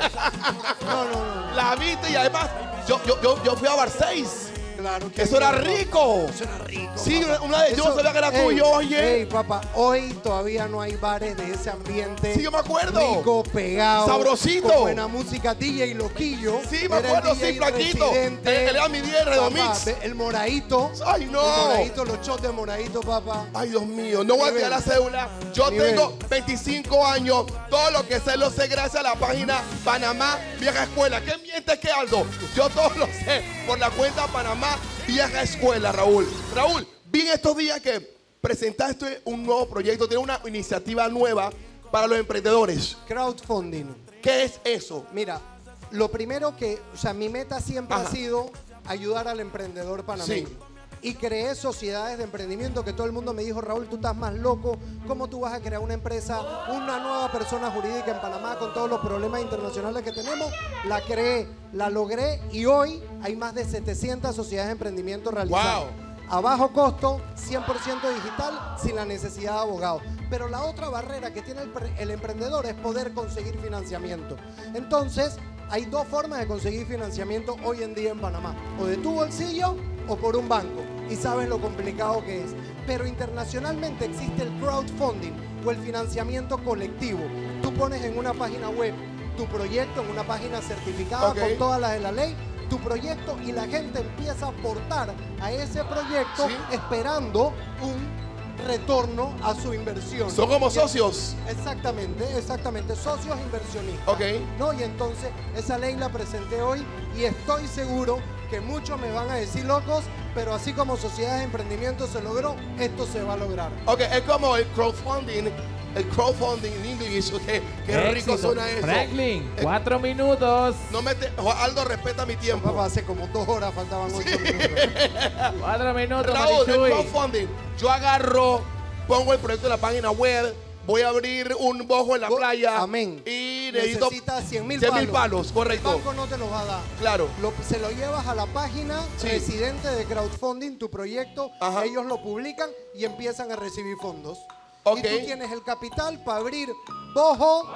no. La viste y además yo fui a bar 6. Claro que Eso era no, papá. rico. Eso era rico. Sí, papá. una vez yo no sabía que era tuyo, oye. Ey, papá, hoy todavía no hay bares de ese ambiente. Sí, yo me acuerdo. Rico, pegado. Sabrosito. Con buena música, DJ Loquillo. Sí, me Era el acuerdo, DJ sí, flaquito. residente. Él era mi DJ Redomix. Papá, el moradito. Ay, no. El moradito, los shots de moradito, papá. Ay, Dios mío, no voy a tirar la cédula. Yo Nivel. tengo 25 años. Todo lo que sé lo sé gracias a la página Panamá Vieja Escuela. ¿Qué mientes que Aldo? Yo todo lo sé por la cuenta Panamá Vieja Escuela, Raúl. Raúl, vi en estos días que presentaste un nuevo proyecto, tienes una iniciativa nueva para los emprendedores. Crowdfunding. ¿Qué es eso? Mira, lo primero que, o sea, mi meta siempre Ajá. ha sido ayudar al emprendedor panameño. Sí. Y creé sociedades de emprendimiento que todo el mundo me dijo, Raúl, tú estás más loco. ¿Cómo tú vas a crear una empresa, una nueva persona jurídica en Panamá con todos los problemas internacionales que tenemos? La creé, la logré y hoy hay más de 700 sociedades de emprendimiento realizadas. Wow. A bajo costo, 100% digital, sin la necesidad de abogado. Pero la otra barrera que tiene el emprendedor es poder conseguir financiamiento. Entonces, hay dos formas de conseguir financiamiento hoy en día en Panamá. O de tu bolsillo o por un banco. Y sabes lo complicado que es. Pero internacionalmente existe el crowdfunding o el financiamiento colectivo. Tú pones en una página web tu proyecto, en una página certificada Ok. con todas las de la ley, tu proyecto y la gente empieza a aportar a ese proyecto Sí. esperando un retorno a su inversión. Son como Y- socios. Exactamente, socios inversionistas. Ok. ¿No? Y entonces esa ley la presenté hoy y estoy seguro que muchos me van a decir locos, pero así como sociedades de emprendimiento se logró, esto se va a lograr. Ok, es como el crowdfunding en inglés. Okay. Qué rico Éxito. suena eso. Franklin, 4 minutos. No me te- Aldo, respeta mi tiempo. Papá, hace como 2 horas faltaban 8 minutos. 4 minutos, Raúl, el Marichuy. crowdfunding. Yo agarro, pongo el proyecto en la página web, voy a abrir un bojo en la playa. Amén. Y necesito Necesitas 100.000 100.000 palos. palos, El correcto. banco no te los va a dar. Claro. Se lo llevas a la página Sí. residente de crowdfunding, tu proyecto, Ajá. ellos lo publican y empiezan a recibir fondos. Ok. Y tú tienes el capital para abrir bojo,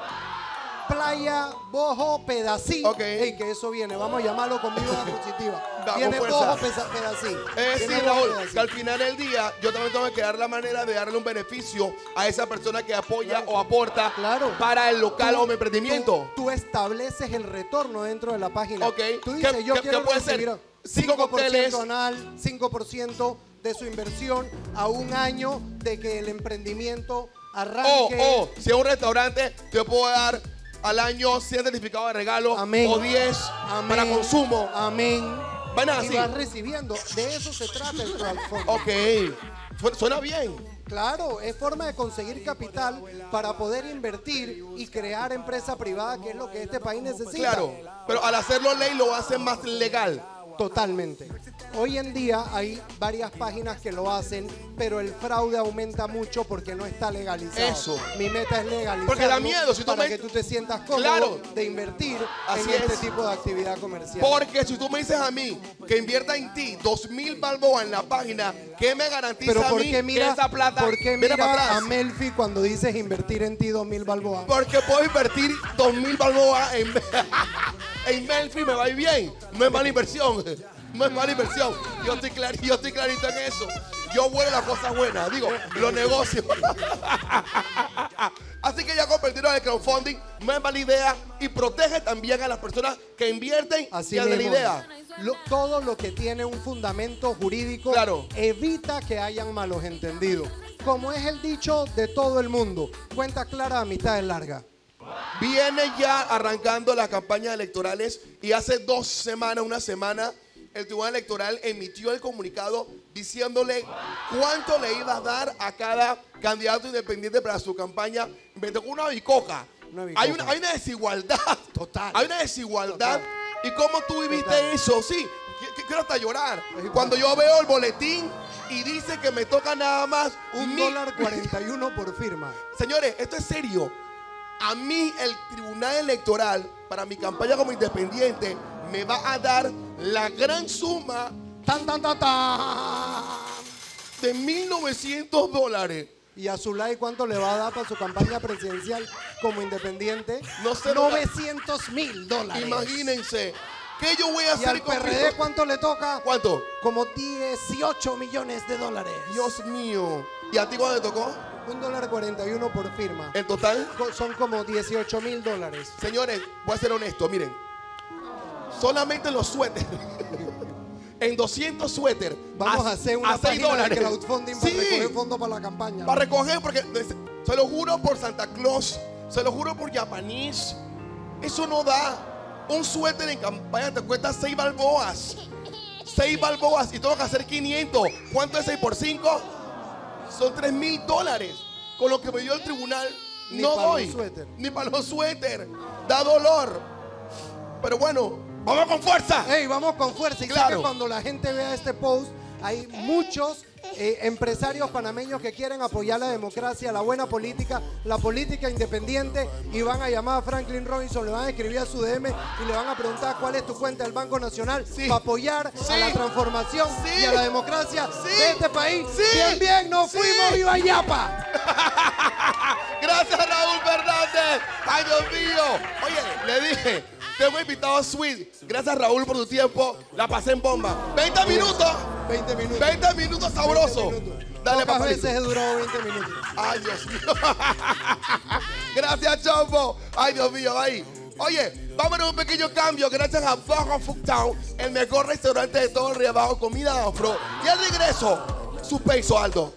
playa, bojo, pedací. Ok. Ey, que eso viene, vamos a llamarlo con vibra positiva. Damos Viene fuerza. bojo, pedací. Sí, Viene bojo, Raúl, pedací. que al final del día yo también tengo que dar la manera de darle un beneficio a esa persona que apoya o aporta Claro. para el local Tú- o mi emprendimiento. Tú estableces el retorno dentro de la página. Ok. Tú dices, ¿Qué- yo qué- quiero qué puede ser? recibir 5 cócteles. anual, 5% de su inversión a un año de que el emprendimiento arranque. O si es un restaurante, te puedo dar al año 100 certificados de regalo Amén. o 10 Amén. para consumo. Amén. Van Y así. vas recibiendo. De eso se trata el crowdfunding. Ok. Suena bien. Claro, es forma de conseguir capital para poder invertir y crear empresa privada, que es lo que este país necesita. Claro. Pero al hacerlo ley lo hacen más legal. Totalmente. Hoy en día hay varias páginas que lo hacen, pero el fraude aumenta mucho porque no está legalizado. Eso. Mi meta es legalizarlo Porque da miedo, si tú para me- que tú te sientas cómodo Claro. de invertir Así en este es. tipo de actividad comercial. Porque si tú me dices a mí que invierta en ti 2.000 balboas en la página, ¿qué me garantiza Pero a ¿por mí qué mira, que esa plata ¿por qué viene para mira atrás? a Melfi cuando dices invertir en ti 2.000 balboas? Porque puedo invertir 2.000 balboas en, en Melfi, me va a ir bien. No es mala inversión. No es mala inversión. Yo estoy clarito en eso. Yo vuelo las cosas buenas. Digo, los negocios. Así que ya convertirlo en el crowdfunding. No es mala idea. Y protege también a las personas que invierten Así y a la mismo. idea. Todo lo que tiene un fundamento jurídico Claro. evita que hayan malos entendidos. Como es el dicho de todo el mundo, cuenta clara a mitad de larga. Viene ya arrancando las campañas electorales y hace 2 semanas, una semana, el Tribunal Electoral emitió el comunicado diciéndole cuánto le iba a dar a cada candidato independiente para su campaña. Me tocó una bicoca. Una bicoca. Hay una desigualdad. Total. Hay una desigualdad. Total. ¿Y cómo tú viviste Total. eso? Sí, quiero hasta llorar. Cuando yo veo el boletín y dice que me toca nada más $1.41 por firma. Señores, esto es serio. A mí el Tribunal Electoral, para mi campaña como independiente, me va a dar la gran suma ¡Tan, tan, tan, tan! de $1.900. ¿Y a Zulay cuánto le va a dar para su campaña presidencial como independiente? No sé, $900,000. Imagínense. ¿Qué yo voy a ¿Y hacer al con PRD esto? cuánto le toca? ¿Cuánto? Como $18 millones. Dios mío. ¿Y a ti cuánto te tocó? $1.41 por firma. En total, Son como $18,000. señores, voy a ser honesto, miren. Solamente los suéteres. En 200 suéteres. Vamos a hacer una $6. página de crowdfunding para Sí. recoger fondos para la campaña. Para recoger, porque se lo juro por Santa Claus, se lo juro por Japanese, eso no da. Un suéter en campaña te cuesta 6 balboas. 6 balboas y tengo que hacer 500. ¿Cuánto es 6 por 5? Son $3,000. Con lo que me dio el tribunal, Ni no para doy. los suéter. Ni para los suéter. Da dolor. Pero bueno, vamos con fuerza. Hey, vamos con fuerza. Y sé Claro. que cuando la gente vea este post, hay muchos empresarios panameños que quieren apoyar la democracia, la buena política, la política independiente, y van a llamar a Franklin Robinson, le van a escribir a su DM y le van a preguntar cuál es tu cuenta del Banco Nacional Sí. para apoyar Sí. a la transformación Sí. y a la democracia Sí. de este país. Sí. Bien, bien, nos Sí. fuimos, viva Yapa. Gracias, Raúl Fernández. Ay, Dios mío. Oye, le dije, tengo invitado a Sweet. Gracias, Raúl, por tu tiempo. La pasé en bomba. 20 minutos. 20 minutos. 20 minutos sabroso. 20 minutos. Dale, Pocas papalito. veces he durado 20 minutos. Ay, Dios mío. Gracias, Chombo. Ay, Dios mío, ahí. Oye, vámonos a un pequeño cambio. Gracias a Boho Food Town, el mejor restaurante de todo el Río Abajo, comida afro. Y al regreso, su peso, Aldo.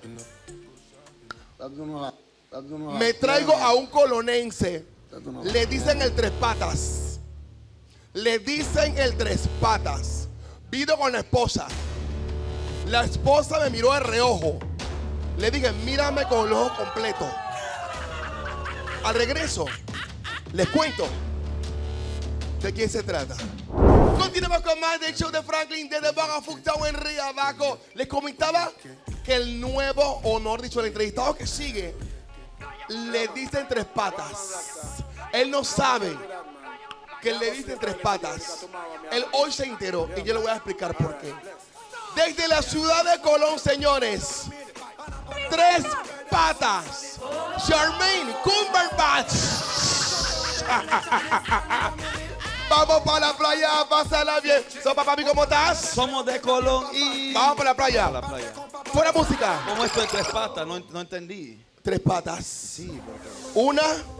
Me traigo a un colonense. Le dicen el tres patas. Le dicen el tres patas. Vino con la esposa. La esposa me miró de reojo. Le dije, mírame con los ojos completos. Al regreso, les cuento de quién se trata. Continuamos con más del show de Franklin desde Boho Food Town en Río Abajo. Les comentaba que el nuevo, o mejor dicho, el entrevistado que sigue, le dicen tres patas. Él no sabe que le dicen tres patas. Él hoy se enteró y yo le voy a explicar por qué. Desde la ciudad de Colón, señores, tres patas. Charmaine Cumberbatch. Vamos para la playa a pasarla bien. Sopa, papi, ¿cómo estás? Somos de Colón y... Vamos para la playa. A la playa. Fuera música. ¿Cómo esto de tres patas? No entendí. Tres patas. Sí, porque... Una,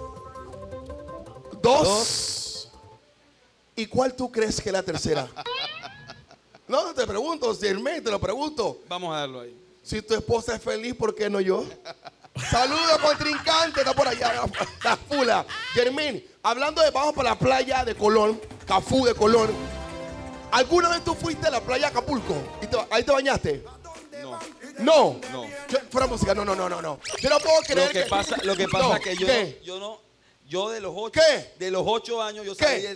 dos. ¿Y cuál tú crees que es la tercera? No, te pregunto, Germaine, te lo pregunto. Vamos a darlo ahí. Si tu esposa es feliz, ¿por qué no yo? Saludos, contrincante, está por allá, la fula. Germaine, hablando de vamos para la playa de Colón, Cafú de Colón. ¿Alguna vez tú fuiste a la playa de Acapulco? ¿Ahí te bañaste? No. No. No. Fuera música, no. Yo no puedo creer Lo que pasa No, es que yo, ¿qué? yo de los 8 ¿Qué? de los 8 años yo ¿Qué? salí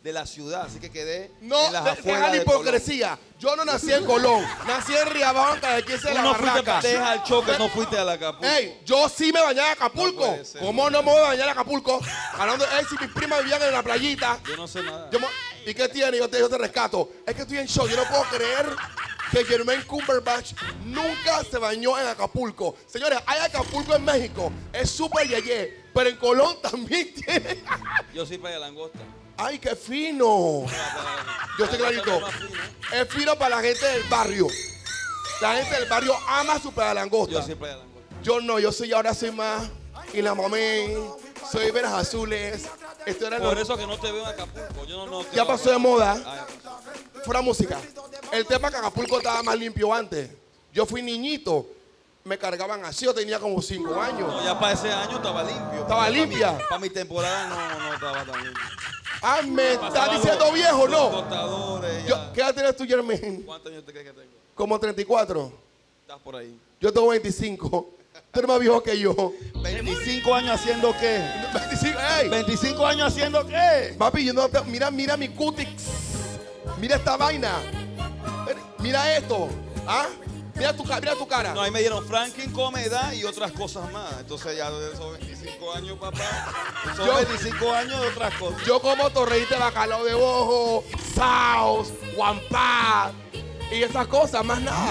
de la ciudad, así que quedé No, en las deja afueras la de Colón. hipocresía. Yo no nací en Colón. Nací en Riabanca, de aquí se Tú la no fuiste, barraca. deja el choque, no fuiste a la Acapulco. Ey, yo sí me bañaba en Acapulco. No puede ser. ¿Cómo no me voy a bañar en Acapulco? Hablando de si mis primas vivían en la playita. Yo no sé nada. ¿Y qué tiene? Yo te rescato. Es que estoy en shock. Yo no puedo creer que Jermaine Cumberbatch nunca se bañó en Acapulco. Señores, hay Acapulco en México. Es súper yeye. Pero en Colón también tiene. Yo soy Playa Langosta. ¡Ay, qué fino! Yo estoy clarito. Es fino para la gente del barrio. La gente del barrio ama su Playa Langosta. Yo soy Playa Langosta. Yo no, ahora soy más y la mamé, soy veras azules. Esto era Por eso que no te veo en Acapulco. Yo no ya pasó de moda. Ah, ya pasó. Fuera música. El tema que Acapulco estaba más limpio antes. Yo fui niñito, me cargaban así, yo tenía como 5 años. No, ya para ese año estaba limpio. Estaba limpia. Para mi temporada no estaba tan limpio. Ah, me estás Pasaban diciendo los- viejo, los ¿no? contadores, ya. ¿Qué edad tienes tú, Jermaine? ¿Cuántos años te crees que tengo? Como 34. Estás por ahí. Yo tengo 25. Tú eres más viejo que yo. 25 años haciendo qué? 25, ey. 25 años haciendo qué? Papi, yo no te- mira mi cutix. Mira esta vaina. Mira esto. ¿Ah? Mira tu cara. No, ahí me dieron Franklin come edad y otras cosas más. Entonces ya de esos 25 años, papá. Son Yo- 25 años de otras cosas. Yo como torreíta de bacalao de ojo, saus, guampá y esas cosas, más nada.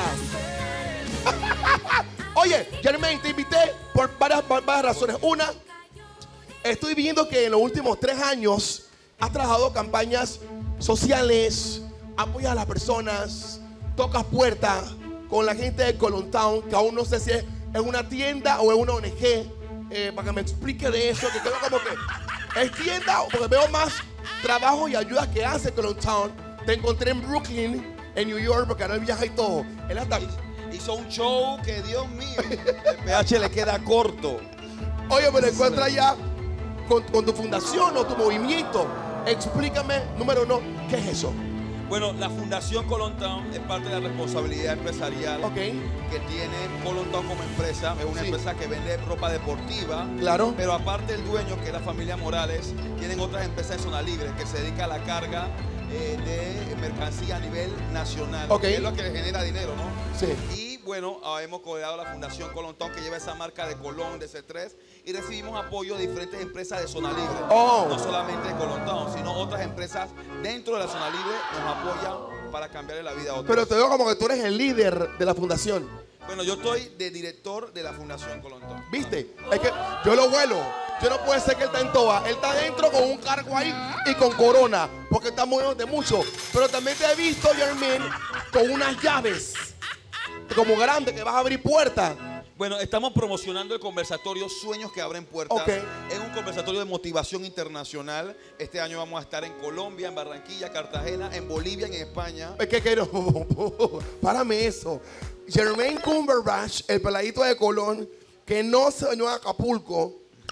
Oye, Jermaine, te invité por varias razones. Una, estoy viendo que en los últimos 3 años has trabajado campañas sociales, apoyas a las personas, tocas puertas con la gente de Colón Town, que aún no sé si es una tienda o es una ONG, para que me explique de eso, que creo como que es tienda, porque veo más trabajo y ayuda que hace Colón Town. Te encontré en Brooklyn, en New York, porque ahora viaja y todo. Él hasta... Hizo un show que, Dios mío, el PH le queda corto. Oye, me lo encuentro allá con tu fundación o tu movimiento. Explícame, número 1, ¿qué es eso? Bueno, la Fundación Colón Town es parte de la responsabilidad empresarial Ok, que tiene Colón Town como empresa. Es una Sí. empresa que vende ropa deportiva. claro. Pero aparte el dueño, que es la familia Morales, tienen otras empresas en zona libre que se dedica a la carga de mercancía a nivel nacional. Ok. Que es lo que le genera dinero, ¿no? Sí. Y bueno, hemos codeado la Fundación Colón Town, que lleva esa marca de Colón, de C3, y recibimos apoyo de diferentes empresas de zona libre. Oh. No solamente de Colón Town, sino otras empresas dentro de la zona libre nos apoyan para cambiarle la vida a otros. Pero te veo como que tú eres el líder de la fundación. Bueno, yo estoy de director de la Fundación Colón Town. ¿Viste? Es que yo lo vuelo. Yo no puede ser que él está en toa. Él está dentro con un cargo ahí y con corona. Porque está moviéndote mucho. Pero también te he visto, Jermaine, con unas llaves. Como grandes que vas a abrir puertas. Bueno, estamos promocionando el conversatorio Sueños que abren puertas. Ok. Es un conversatorio de motivación internacional. Este año vamos a estar en Colombia, en Barranquilla, Cartagena, en Bolivia y en España. Es que no. Párame eso. Jermaine Cumberbatch, el peladito de Colón, que no se bañó en Acapulco.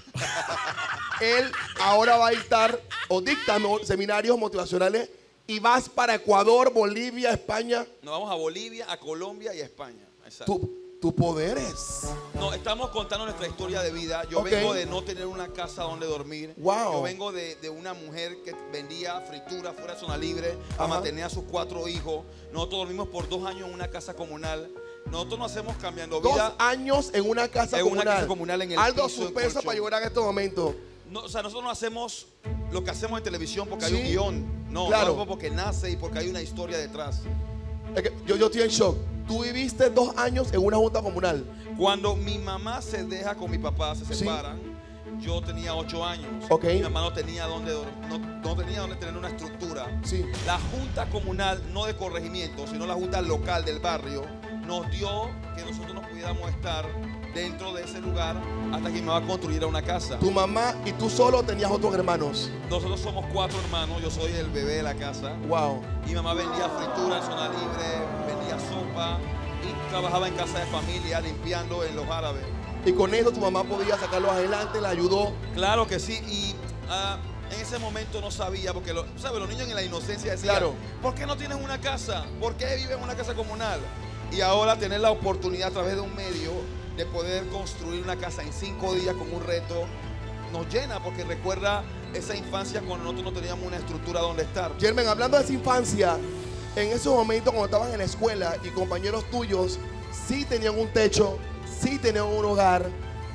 Él ahora va a dictar o dicta seminarios motivacionales y vas para Ecuador, Bolivia, España. Nos vamos a Bolivia, a Colombia y a España. Exacto. Tu poderes. No, estamos contando nuestra historia de vida. Yo Ok. vengo de no tener una casa donde dormir. Wow. Yo vengo de una mujer que vendía fritura fuera de zona libre Ajá. para mantener a sus 4 hijos. Nosotros dormimos por 2 años en una casa comunal. Nosotros nos hacemos cambiando 2 vida. años en una casa En una comunal. casa comunal en el Aldo piso, en suspenso colchón. para llorar en este momento. No, o sea, nosotros no hacemos lo que hacemos en televisión porque Sí. hay un guión. No, Claro. lo hacemos porque nace y porque hay una historia detrás. Es que yo estoy en shock. Tú viviste 2 años en una junta comunal. Cuando mi mamá se deja con mi papá, se Sí. separan, yo tenía 8 años. Ok. Mi mamá no tenía donde no tenía donde tener una estructura. Sí. La junta comunal, no de corregimiento, sino la junta local del barrio, nos dio que nosotros nos pudiéramos estar dentro de ese lugar hasta que mi mamá construyera una casa. Tu mamá y tú solo tenías otros hermanos. Nosotros somos 4 hermanos, yo soy el bebé de la casa. Wow. Mi mamá vendía fritura en zona libre, vendía sopa y trabajaba en casa de familia limpiando en los árabes. Y con eso tu mamá podía sacarlo adelante, la ayudó. Claro que sí, y en ese momento no sabía, porque ¿sabes? Los niños en la inocencia decían, Claro. ¿por qué no tienes una casa? ¿Por qué vives en una casa comunal? Y ahora tener la oportunidad a través de un medio de poder construir una casa en 5 días con un reto nos llena, porque recuerda esa infancia cuando nosotros no teníamos una estructura donde estar. Germen, hablando de esa infancia, en esos momentos cuando estabas en la escuela y compañeros tuyos sí tenían un techo, sí tenían un hogar,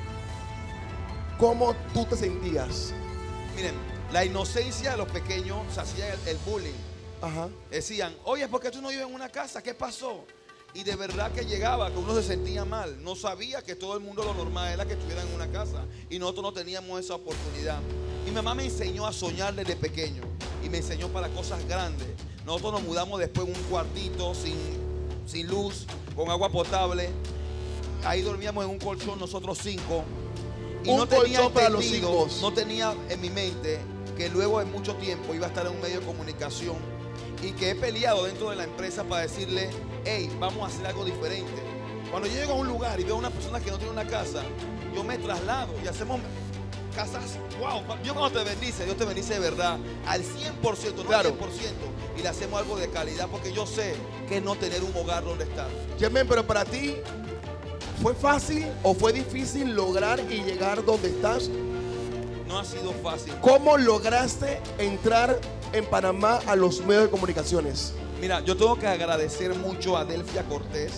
¿cómo tú te sentías? Miren, la inocencia de los pequeños se hacía el bullying. Ajá. Decían, oye, ¿por qué tú no vives en una casa? ¿Qué pasó? Y de verdad que llegaba, que uno se sentía mal. No sabía que todo el mundo lo normal era que estuviera en una casa. Y nosotros no teníamos esa oportunidad. Mi mamá me enseñó a soñar desde pequeño. Y me enseñó para cosas grandes. Nosotros nos mudamos después en un cuartito sin luz, con agua potable. Ahí dormíamos en un colchón nosotros 5. Y Un no tenía colchón para los entendido, hijos. no tenía en mi mente que luego de mucho tiempo iba a estar en un medio de comunicación y que he peleado dentro de la empresa para decirle, hey, vamos a hacer algo diferente. Cuando yo llego a un lugar y veo a una persona que no tiene una casa, yo me traslado y hacemos casas, wow, Dios cuando te bendice, Dios te bendice de verdad, al 100%, no Claro. al 100%, y le hacemos algo de calidad porque yo sé que es no tener un hogar donde estar. Germen, pero para ti, ¿fue fácil o fue difícil lograr y llegar donde estás? No ha sido fácil. ¿Cómo lograste entrar en Panamá a los medios de comunicaciones? Mira, yo tengo que agradecer mucho a Delfia Cortés,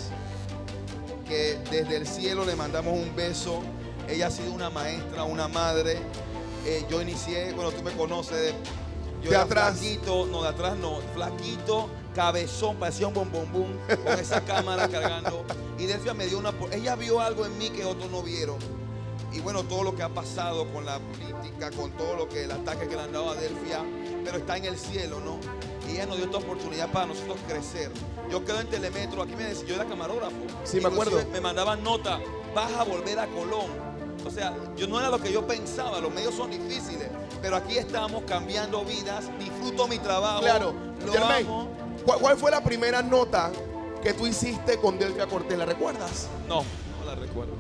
que desde el cielo le mandamos un beso. Ella ha sido una maestra, una madre. Yo inicié, bueno, tú me conoces, yo De era atrás. flaquito, no, de atrás no, flaquito, cabezón, parecía un bombombum, con esa cámara cargando. Y Delfia me dio ella vio algo en mí que otros no vieron. Y bueno, todo lo que ha pasado con la política, con todo lo que el ataque que le han dado a Delfia, pero está en el cielo, ¿no? Y ella nos dio esta oportunidad para nosotros crecer. Yo quedo en Telemetro, aquí me decía, yo era camarógrafo. Sí, me acuerdo. Inclusive me mandaban nota, vas a volver a Colón. O sea, yo no era lo que yo pensaba, los medios son difíciles, pero aquí estamos cambiando vidas, disfruto mi trabajo, Claro. lo Germen, amo. ¿cuál fue la primera nota que tú hiciste con Delfia Cortés? ¿La recuerdas? No la recuerdo.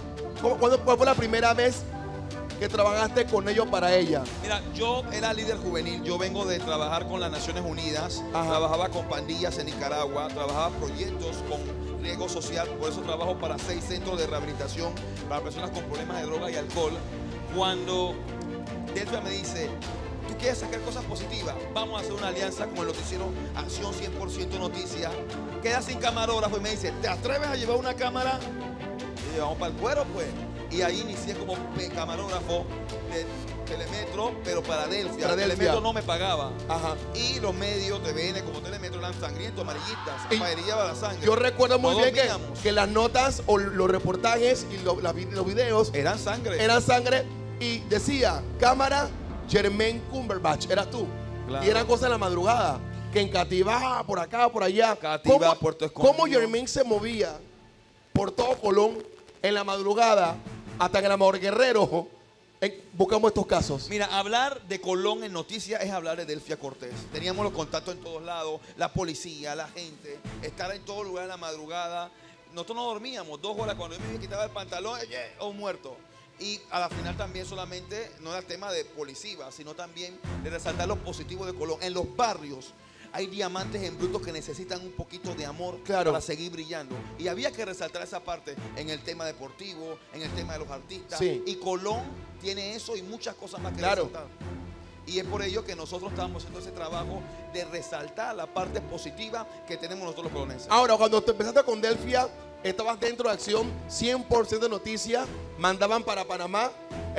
¿Cuál fue la primera vez que trabajaste con ellos para ella? Mira, yo era líder juvenil, yo vengo de trabajar con las Naciones Unidas, Ajá. trabajaba con pandillas en Nicaragua, trabajaba proyectos con riesgo social, por eso trabajo para 6 centros de rehabilitación para personas con problemas de droga y alcohol. Cuando Delfia me dice, ¿tú quieres sacar cosas positivas? Vamos a hacer una alianza con el noticiero Acción 100% Noticias. Queda sin camarógrafo y me dice, ¿te atreves a llevar una cámara? Y yo, vamos para el cuero, pues. Y ahí inicié como camarógrafo de Telemetro, pero para Delfia. Para Delfia. Telemetro no me pagaba. Ajá. Y los medios TVN como Telemetro eran sangrientos, amarillistas, Y amarillaba la sangre. Yo recuerdo muy No bien dormíamos. que las notas o los reportajes y los videos Eran sangre. eran sangre y decía, cámara, Germen Cumberbatch, eras tú. Claro. Y eran cosas en la madrugada, que en Cativá, por acá, por allá. Cativá, Puerto Escondido. ¿Cómo Germen se movía por todo Colón en la madrugada hasta en el Amador Guerrero? Buscamos estos casos. Mira, hablar de Colón en noticias es hablar de Delfia Cortés. Teníamos los contactos en todos lados, la policía, la gente, estar en todo lugar en la madrugada. Nosotros no dormíamos 2 horas. Cuando yo me quitaba el pantalón, o muerto. Y a la final también solamente no era tema de policía, sino también de resaltar lo positivo de Colón. En los barrios hay diamantes en bruto que necesitan un poquito de amor Claro. para seguir brillando. Y había que resaltar esa parte en el tema deportivo, en el tema de los artistas. Sí. Y Colón tiene eso y muchas cosas más que Claro. resaltar. Y es por ello que nosotros estamos haciendo ese trabajo de resaltar la parte positiva que tenemos nosotros los coloneses. Ahora, cuando te empezaste con Delfia, estabas dentro de Acción 100% de Noticias, mandaban para Panamá.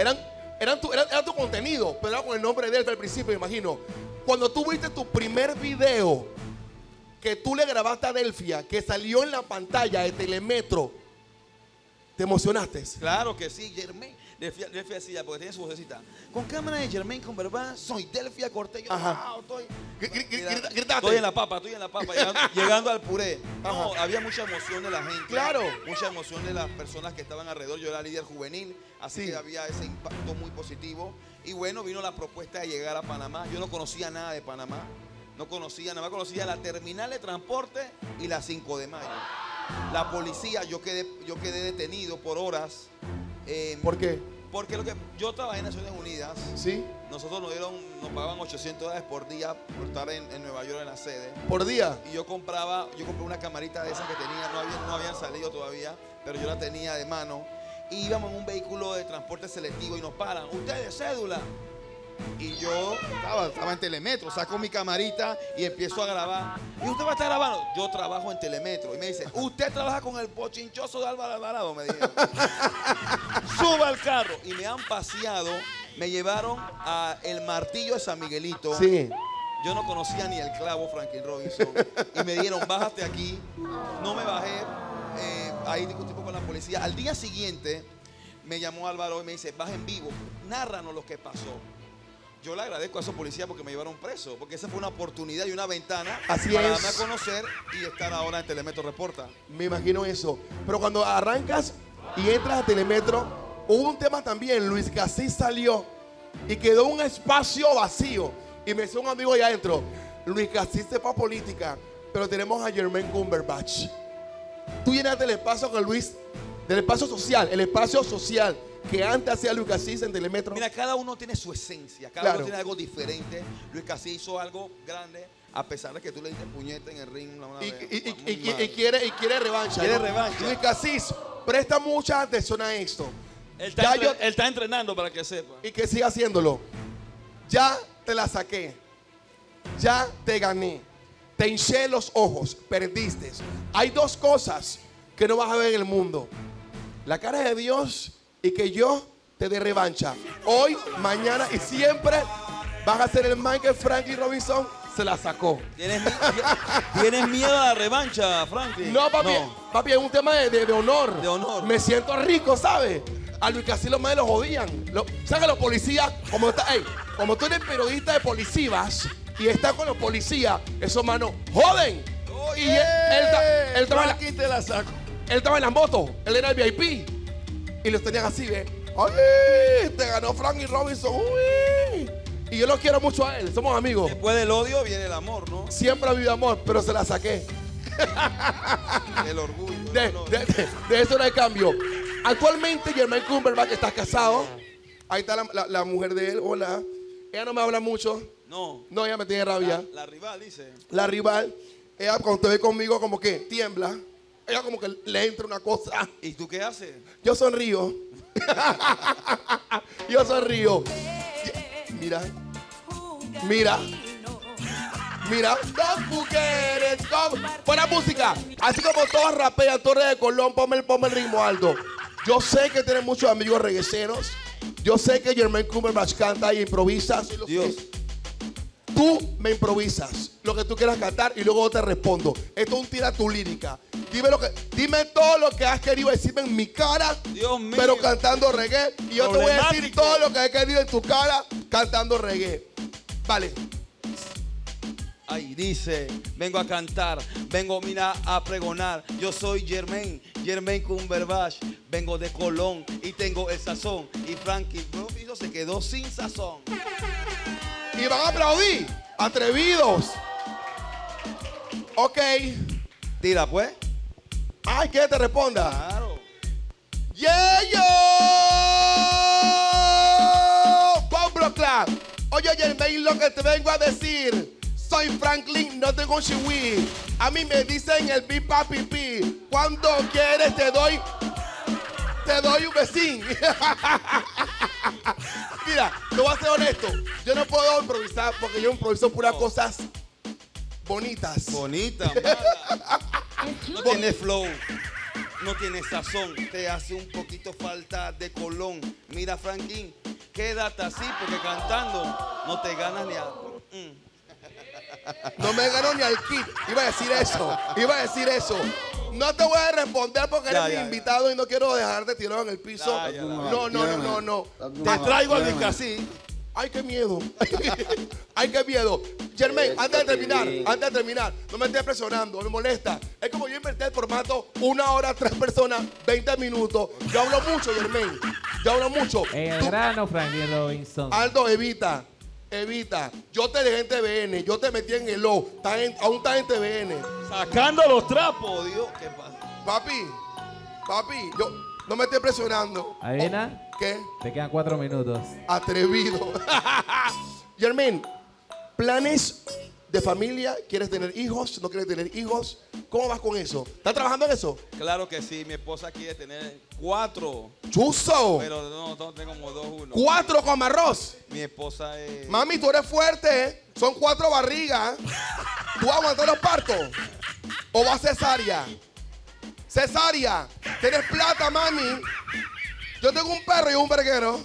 Era tu contenido, pero era con el nombre de Delfia al principio, me imagino. Cuando tú viste tu primer video que tú le grabaste a Delfia, que salió en la pantalla de Telemetro, ¿te emocionaste? Claro que sí, Germán. Delfia decía, porque tiene su vocecita. Con cámara de Germán con verdad, soy Delfia Cortés. Yo, Ajá. wow, estoy. Gritaste. Estoy en la papa, llegando al puré. No, Ajá. había mucha emoción de la gente. Claro. Mucha emoción de las personas que estaban alrededor. Yo era líder juvenil, así Sí. que había ese impacto muy positivo. Y bueno, vino la propuesta de llegar a Panamá. Yo no conocía nada de Panamá. No conocía, nada más conocía la terminal de transporte y la 5 de mayo. La policía, yo quedé detenido por horas. ¿Por qué? Porque yo trabajé en Naciones Unidas. ¿Sí? Nosotros nos pagaban $800 por día por estar en Nueva York en la sede. ¿Por día? Y yo compré una camarita de esas que tenía, no habían salido todavía, pero yo la tenía de mano. Y íbamos en un vehículo de transporte selectivo y nos paran. ¿Ustedes cédula? Y yo estaba en Telemetro, saco mi camarita y empiezo a grabar. ¿Y usted va a estar grabando? Yo trabajo en Telemetro. Y me dice, ¿usted trabaja con el bochinchoso de Álvaro Alvarado? Me dijeron. Suba al carro. Y me han paseado, me llevaron a El Martillo de San Miguelito. Sí. Yo no conocía ni el clavo Franklin Robinson. Y me dijeron, bájate aquí. No me bajé. Ahí discutimos con la policía. Al día siguiente me llamó Álvaro y me dice, baja en vivo, nárranos lo que pasó. Yo le agradezco a esos policías porque me llevaron preso, porque esa fue una oportunidad y una ventana Así para es. darme a conocer y estar ahora en Telemetro Reporta. Me imagino eso. Pero cuando arrancas y entras a Telemetro, hubo un tema también. Luis Casís salió y quedó un espacio vacío. Y me decía un amigo allá adentro, Luis Casís se fue a política, pero tenemos a Jermaine Cumberbatch. Tú llenaste el espacio con Luis, del espacio social, el espacio social que antes hacía Luis Casís en Telemetro. Mira, cada uno tiene su esencia, cada Claro. uno tiene algo diferente. Luis Casís hizo algo grande, a pesar de que tú le diste puñeta en el ring una vez. Y quiere revancha. Quiere ¿no? revancha. Luis Casís, presta mucha atención a esto. Él Ya está, yo- él está entrenando para que sepa. Y que siga haciéndolo. Ya te la saqué. Ya te gané. Te hinché los ojos. Perdiste. Hay dos cosas que no vas a ver en el mundo. La cara de Dios y que yo te dé revancha. Hoy, mañana y siempre vas a ser el man que Franklin Robinson se la sacó. ¿Tienes miedo a la revancha, Franklin? No, papi, papi, es un tema de honor. De honor. Me siento rico, ¿sabes? A Luis Casís los más lo jodían. ¿Sabes que los policías, como tú eres periodista de policías y estás con los policías, esos manos joden? Oye, Y él estaba en la- Franklin te la saco. él estaba en las motos, él era el VIP. Y los tenían así, ¿ves? ¡Ay! Te ganó Franklin Robinson. ¡Uy! Y yo lo quiero mucho a él, somos amigos. Después del odio viene el amor, ¿no? Siempre ha habido amor, pero se la saqué. El orgullo. De no, no. de eso no hay cambio. Actualmente Jermaine Cumberbatch está casado. Ahí está la mujer de él. Hola. Ella no me habla mucho. No. No, ella me tiene rabia. La rival dice. La rival. Ella cuando te ve conmigo como que tiembla. Ella como que le entra una cosa. ¿Y tú qué haces? Yo sonrío. Yo sonrío. Mira. Mira. Mira, dos mujeres, buena música. Así como todos rapean, Torre de Colón, ponme el ritmo alto. Yo sé que tienes muchos amigos regueceros. Yo sé que Jermaine Cumberbatch canta y improvisa. Sí lo sé. Dios. Tú me improvisas lo que tú quieras cantar y luego yo te respondo. Esto es un tira tu lírica. Dime todo lo que has querido decirme en mi cara, Dios mío. pero cantando reggae. Y yo te voy a decir Problemático. todo lo que he querido en tu cara cantando reggae. Vale. Ahí dice, vengo a cantar, vengo, mira, a pregonar. Yo soy Jermaine Cumberbatch, vengo de Colón y tengo el sazón. Y Franklin Robinson se quedó sin sazón. Y van a aplaudir. Atrevidos. Ok. Tira pues. Ay, que te responda. Claro. Yeah, yo. Pablo Club. Oye, Jermaine, lo que te vengo a decir. Soy Franklin, no tengo un chihui. A mí me dicen el pipa pipí. Cuando quieres te doy un besín. Mira, te voy a ser honesto. Yo no puedo improvisar porque yo improviso puras cosas bonitas. Bonita, mala. No tiene flow, no tiene sazón, te hace un poquito falta de Colón. Mira, Franklin, quédate así porque cantando no te ganas ni a... No me ganó ni al kit. Iba a decir eso. No te voy a responder porque eres Ya, mi ya. invitado y no quiero dejarte tirado en el piso. Ya. No. Te traigo al Casí. Ay, qué miedo. Ay, qué miedo. Jermaine, antes de terminar, no me estés presionando, me molesta. Es como yo inventé el formato 1 hora, 3 personas, 20 minutos. Yo hablo mucho, Jermaine. Yo hablo mucho. En el Tú- grano, Franklin Robinson. Aldo, evita. Yo te dejé en TVN, yo te metí en el low, aún estás en TVN. Sacando los trapos, Dios, ¿qué pasa? Papi, yo no me estés presionando. ¿Adivina? ¿Qué? Te quedan 4 minutos. Atrevido. Jermaine, planes de familia? ¿Quieres tener hijos? ¿No quieres tener hijos? ¿Cómo vas con eso? ¿Estás trabajando en eso? Claro que sí, mi esposa quiere tener 4, ¡Chuzo! pero no tengo como 2, 1. 4 con arroz. Mi esposa es... Mami, tú eres fuerte, ¿eh? Son 4 barrigas. ¿Tú vas a aguantar los partos? ¿O vas cesárea? Cesárea. ¿Tienes plata, mami? Yo tengo un perro y un verguero.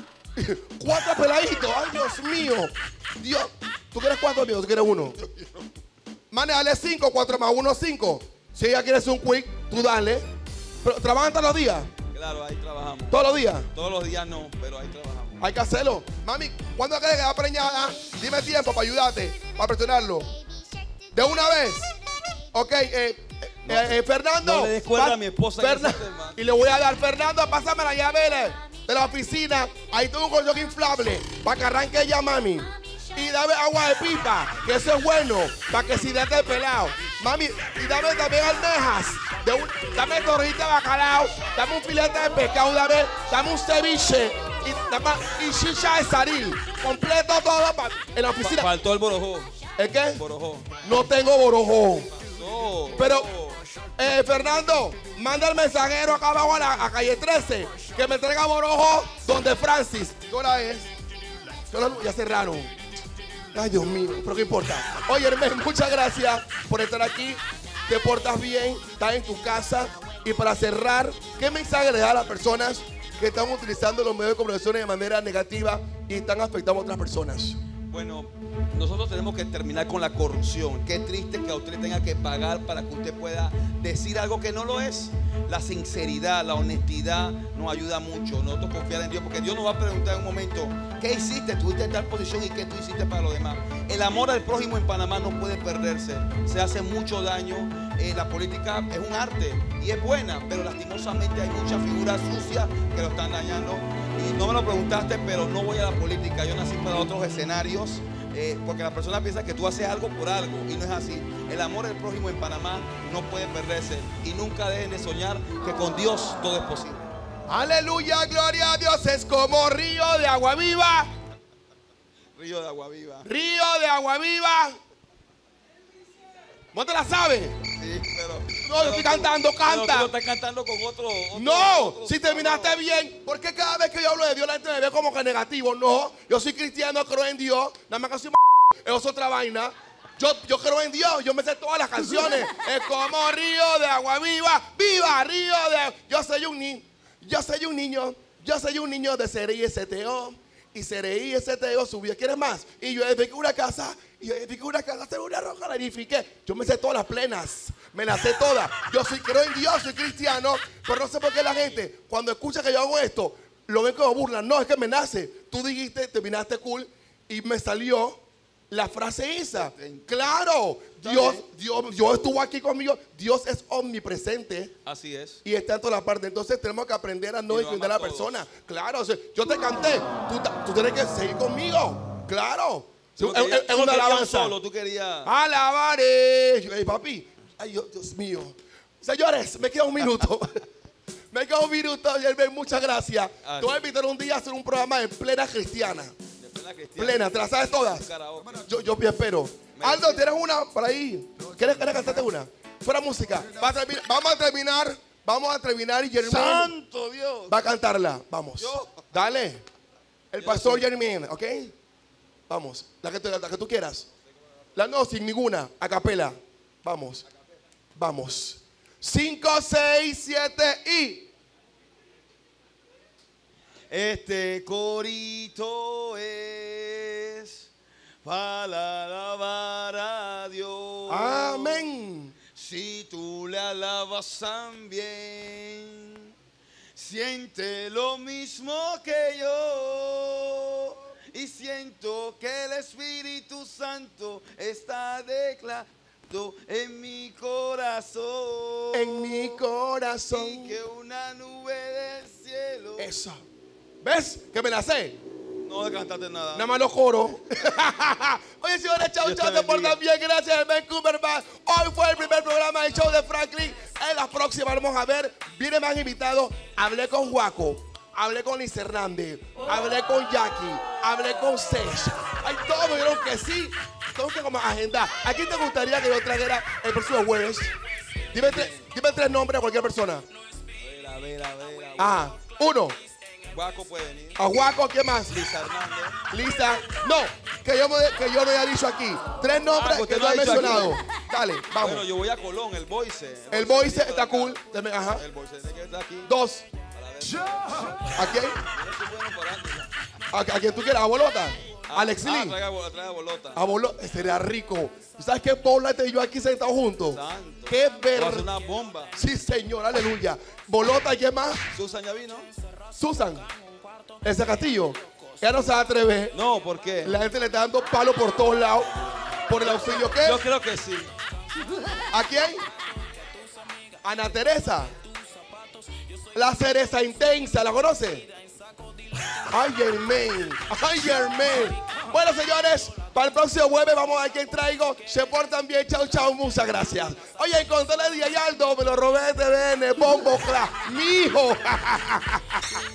4 peladitos. Ay, Dios mío. Dios. ¿Tú quieres 4, amigo? ¿Tú quieres 1? Mane, dale 5, 4 más 1, 5. Si ella quiere hacer un quick, tú dale. Pero, ¿trabajan todos los días? Claro, ahí trabajamos. ¿Todos los días? Todos los días no, pero ahí trabajamos. Hay que hacerlo. Mami, ¿cuándo crees que va preñada? Dime tiempo para ayudarte, para presionarlo. De una vez. Ok, Fernando. No le des cuerda a mi esposa en ese tema. Y le voy a dar, Fernando, pásame la llave de la oficina. Ahí tengo un colchón inflable para que arranque ella, mami. Y dame agua de pipa, que eso es bueno, para que se hidrate el pelado. Mami, y dame también almejas. Dame torrita de bacalao, dame un filete de pescado, dame un ceviche y chicha de saril. Completo todo en la oficina. Faltó el borojó. ¿El qué? Borojó. No tengo borojó. No. Pero, Fernando, manda el mensajero acá abajo a calle 13 que me traiga borojó donde Francis. ¿Qué hora es? Ya cerraron. Ay, Dios mío, pero qué importa. Oye, Hermes, muchas gracias por estar aquí. Te portas bien, estás en tu casa. Y para cerrar, ¿qué mensaje le das a las personas que están utilizando los medios de comunicación de manera negativa y están afectando a otras personas? Bueno, nosotros tenemos que terminar con la corrupción. Qué triste que a usted tenga que pagar para que usted pueda decir algo que no lo es. La sinceridad, la honestidad nos ayuda mucho. Nosotros confiar en Dios, porque Dios nos va a preguntar en un momento: ¿qué hiciste? ¿Estuviste en tal posición y qué tú hiciste para los demás? El amor al prójimo en Panamá no puede perderse. Se hace mucho daño. La política es un arte y es buena, pero lastimosamente hay muchas figuras sucias que lo están dañando. Y no me lo preguntaste, pero no voy a la política. Yo nací para otros escenarios. Porque la persona piensa que tú haces algo por algo y no es así. El amor al prójimo en Panamá no puede perderse y nunca dejen de soñar que con Dios todo es posible. Aleluya, gloria a Dios. Es como río de agua viva. Río de agua viva. Río de agua viva. ¿No te la sabes? Sí, pero... No, yo estoy cantando, canta. Pero tú estás cantando con otro no, si terminaste bien, porque cada vez que yo hablo de Dios la gente me ve como que negativo. No, yo soy cristiano, creo en Dios. Nada más que soy es otra vaina. Yo creo en Dios, yo me sé todas las canciones. Es como río de agua viva, viva río de... Yo soy un niño de Sereí STO. Y Sereí STO subió. ¿Quieres más? Y yo edifiqué una casa. Hacer una roca, la edifiqué. Yo me sé todas las plenas. Me las sé todas. Creo en Dios, soy cristiano. Pero no sé por qué la gente, cuando escucha que yo hago esto, lo ven como burlan. No, es que me nace. Tú dijiste, terminaste cool. Y me salió la frase esa. Claro, Dios estuvo aquí conmigo. Dios es omnipresente. Así es. Y está en todas las partes. Entonces tenemos que aprender a no discriminar a la persona. Claro, o sea, yo te canté. Tú tienes que seguir conmigo. Claro. Es una alabanza. Solo, tú querías... Alabaré. Hey, papi. Ay, Dios mío. Señores, me queda un minuto. Me queda un minuto. Muchas gracias. Te voy a invitar un día a hacer un programa de plena cristiana. Plena, ¿te la sabes todas? Yo espero. Aldo, ¿tienes una por ahí? ¿Quieres cantarte una? Fuera música. Vamos a terminar y Jermaine ¡Santo Dios! va a cantarla. Vamos. Dale. El pastor Jermaine, ¿ok? Vamos. La que tú quieras. No, sin ninguna. A capela. Vamos. 5, 6, 7 y... Este corito es para alabar a Dios. Amén. Si tú le alabas también, siente lo mismo que yo. Y siento que el Espíritu Santo está declarando en mi corazón. En mi corazón. Y que una nube del cielo. Eso. ¿Ves? Que me la sé. No le cantaste nada. Nada más los coros. Oye, señores, chao, te portan bien. Gracias, el Vancouver Band. Hoy fue el primer programa del show de Franklin. En la próxima vamos a ver. Vienen más invitados. Hablé con Juaco. Hablé con Liz Hernández. Hablé con Jackie. Hablé con Sech. Ay, todos me dijeron que sí. tengo que como agendar. ¿A quién te gustaría que yo trajera el próximo jueves? Dime 3 nombres a cualquier persona. A ver. Ajá. 1. Guaco puede venir. A Guaco, ¿qué más? Lisa Hernández. Lisa. No, que yo no haya dicho aquí. 3 nombres que usted que no no ha he dicho mencionado. aquí. Dale, vamos. Bueno, yo voy a Colón, el Boise. El Boise está cool. Ajá. El Boise tiene que estar aquí. 2. ¿A quién? ¿A quién tú quieres? ¿A Bolota? ¿Alex Lee? Trae a Bolota. A Bolota. Sería rico. ¿Sabes qué? Bolota y yo aquí sentados juntos. Santo. Qué Va a ver. ser una bomba. Sí, señor. Aleluya. Bolota, ¿y quién más? Susan ya vino. Susan. Ese Castillo. Ella no se va a atrever. No, ¿por qué? La gente le está dando palo por todos lados. Por el auxilio. ¿Qué? Yo creo que sí. ¿A quién? Ana Teresa. La cereza intensa, ¿la conoce? Ay, Germain. Ay, Germain. Bueno, señores, para el próximo jueves vamos a ver quién traigo. Se portan bien. Chau, chau. Muchas gracias. Oye, encontré el Dialdo. Me lo robé de TVN. Bombo Class. Mi hijo.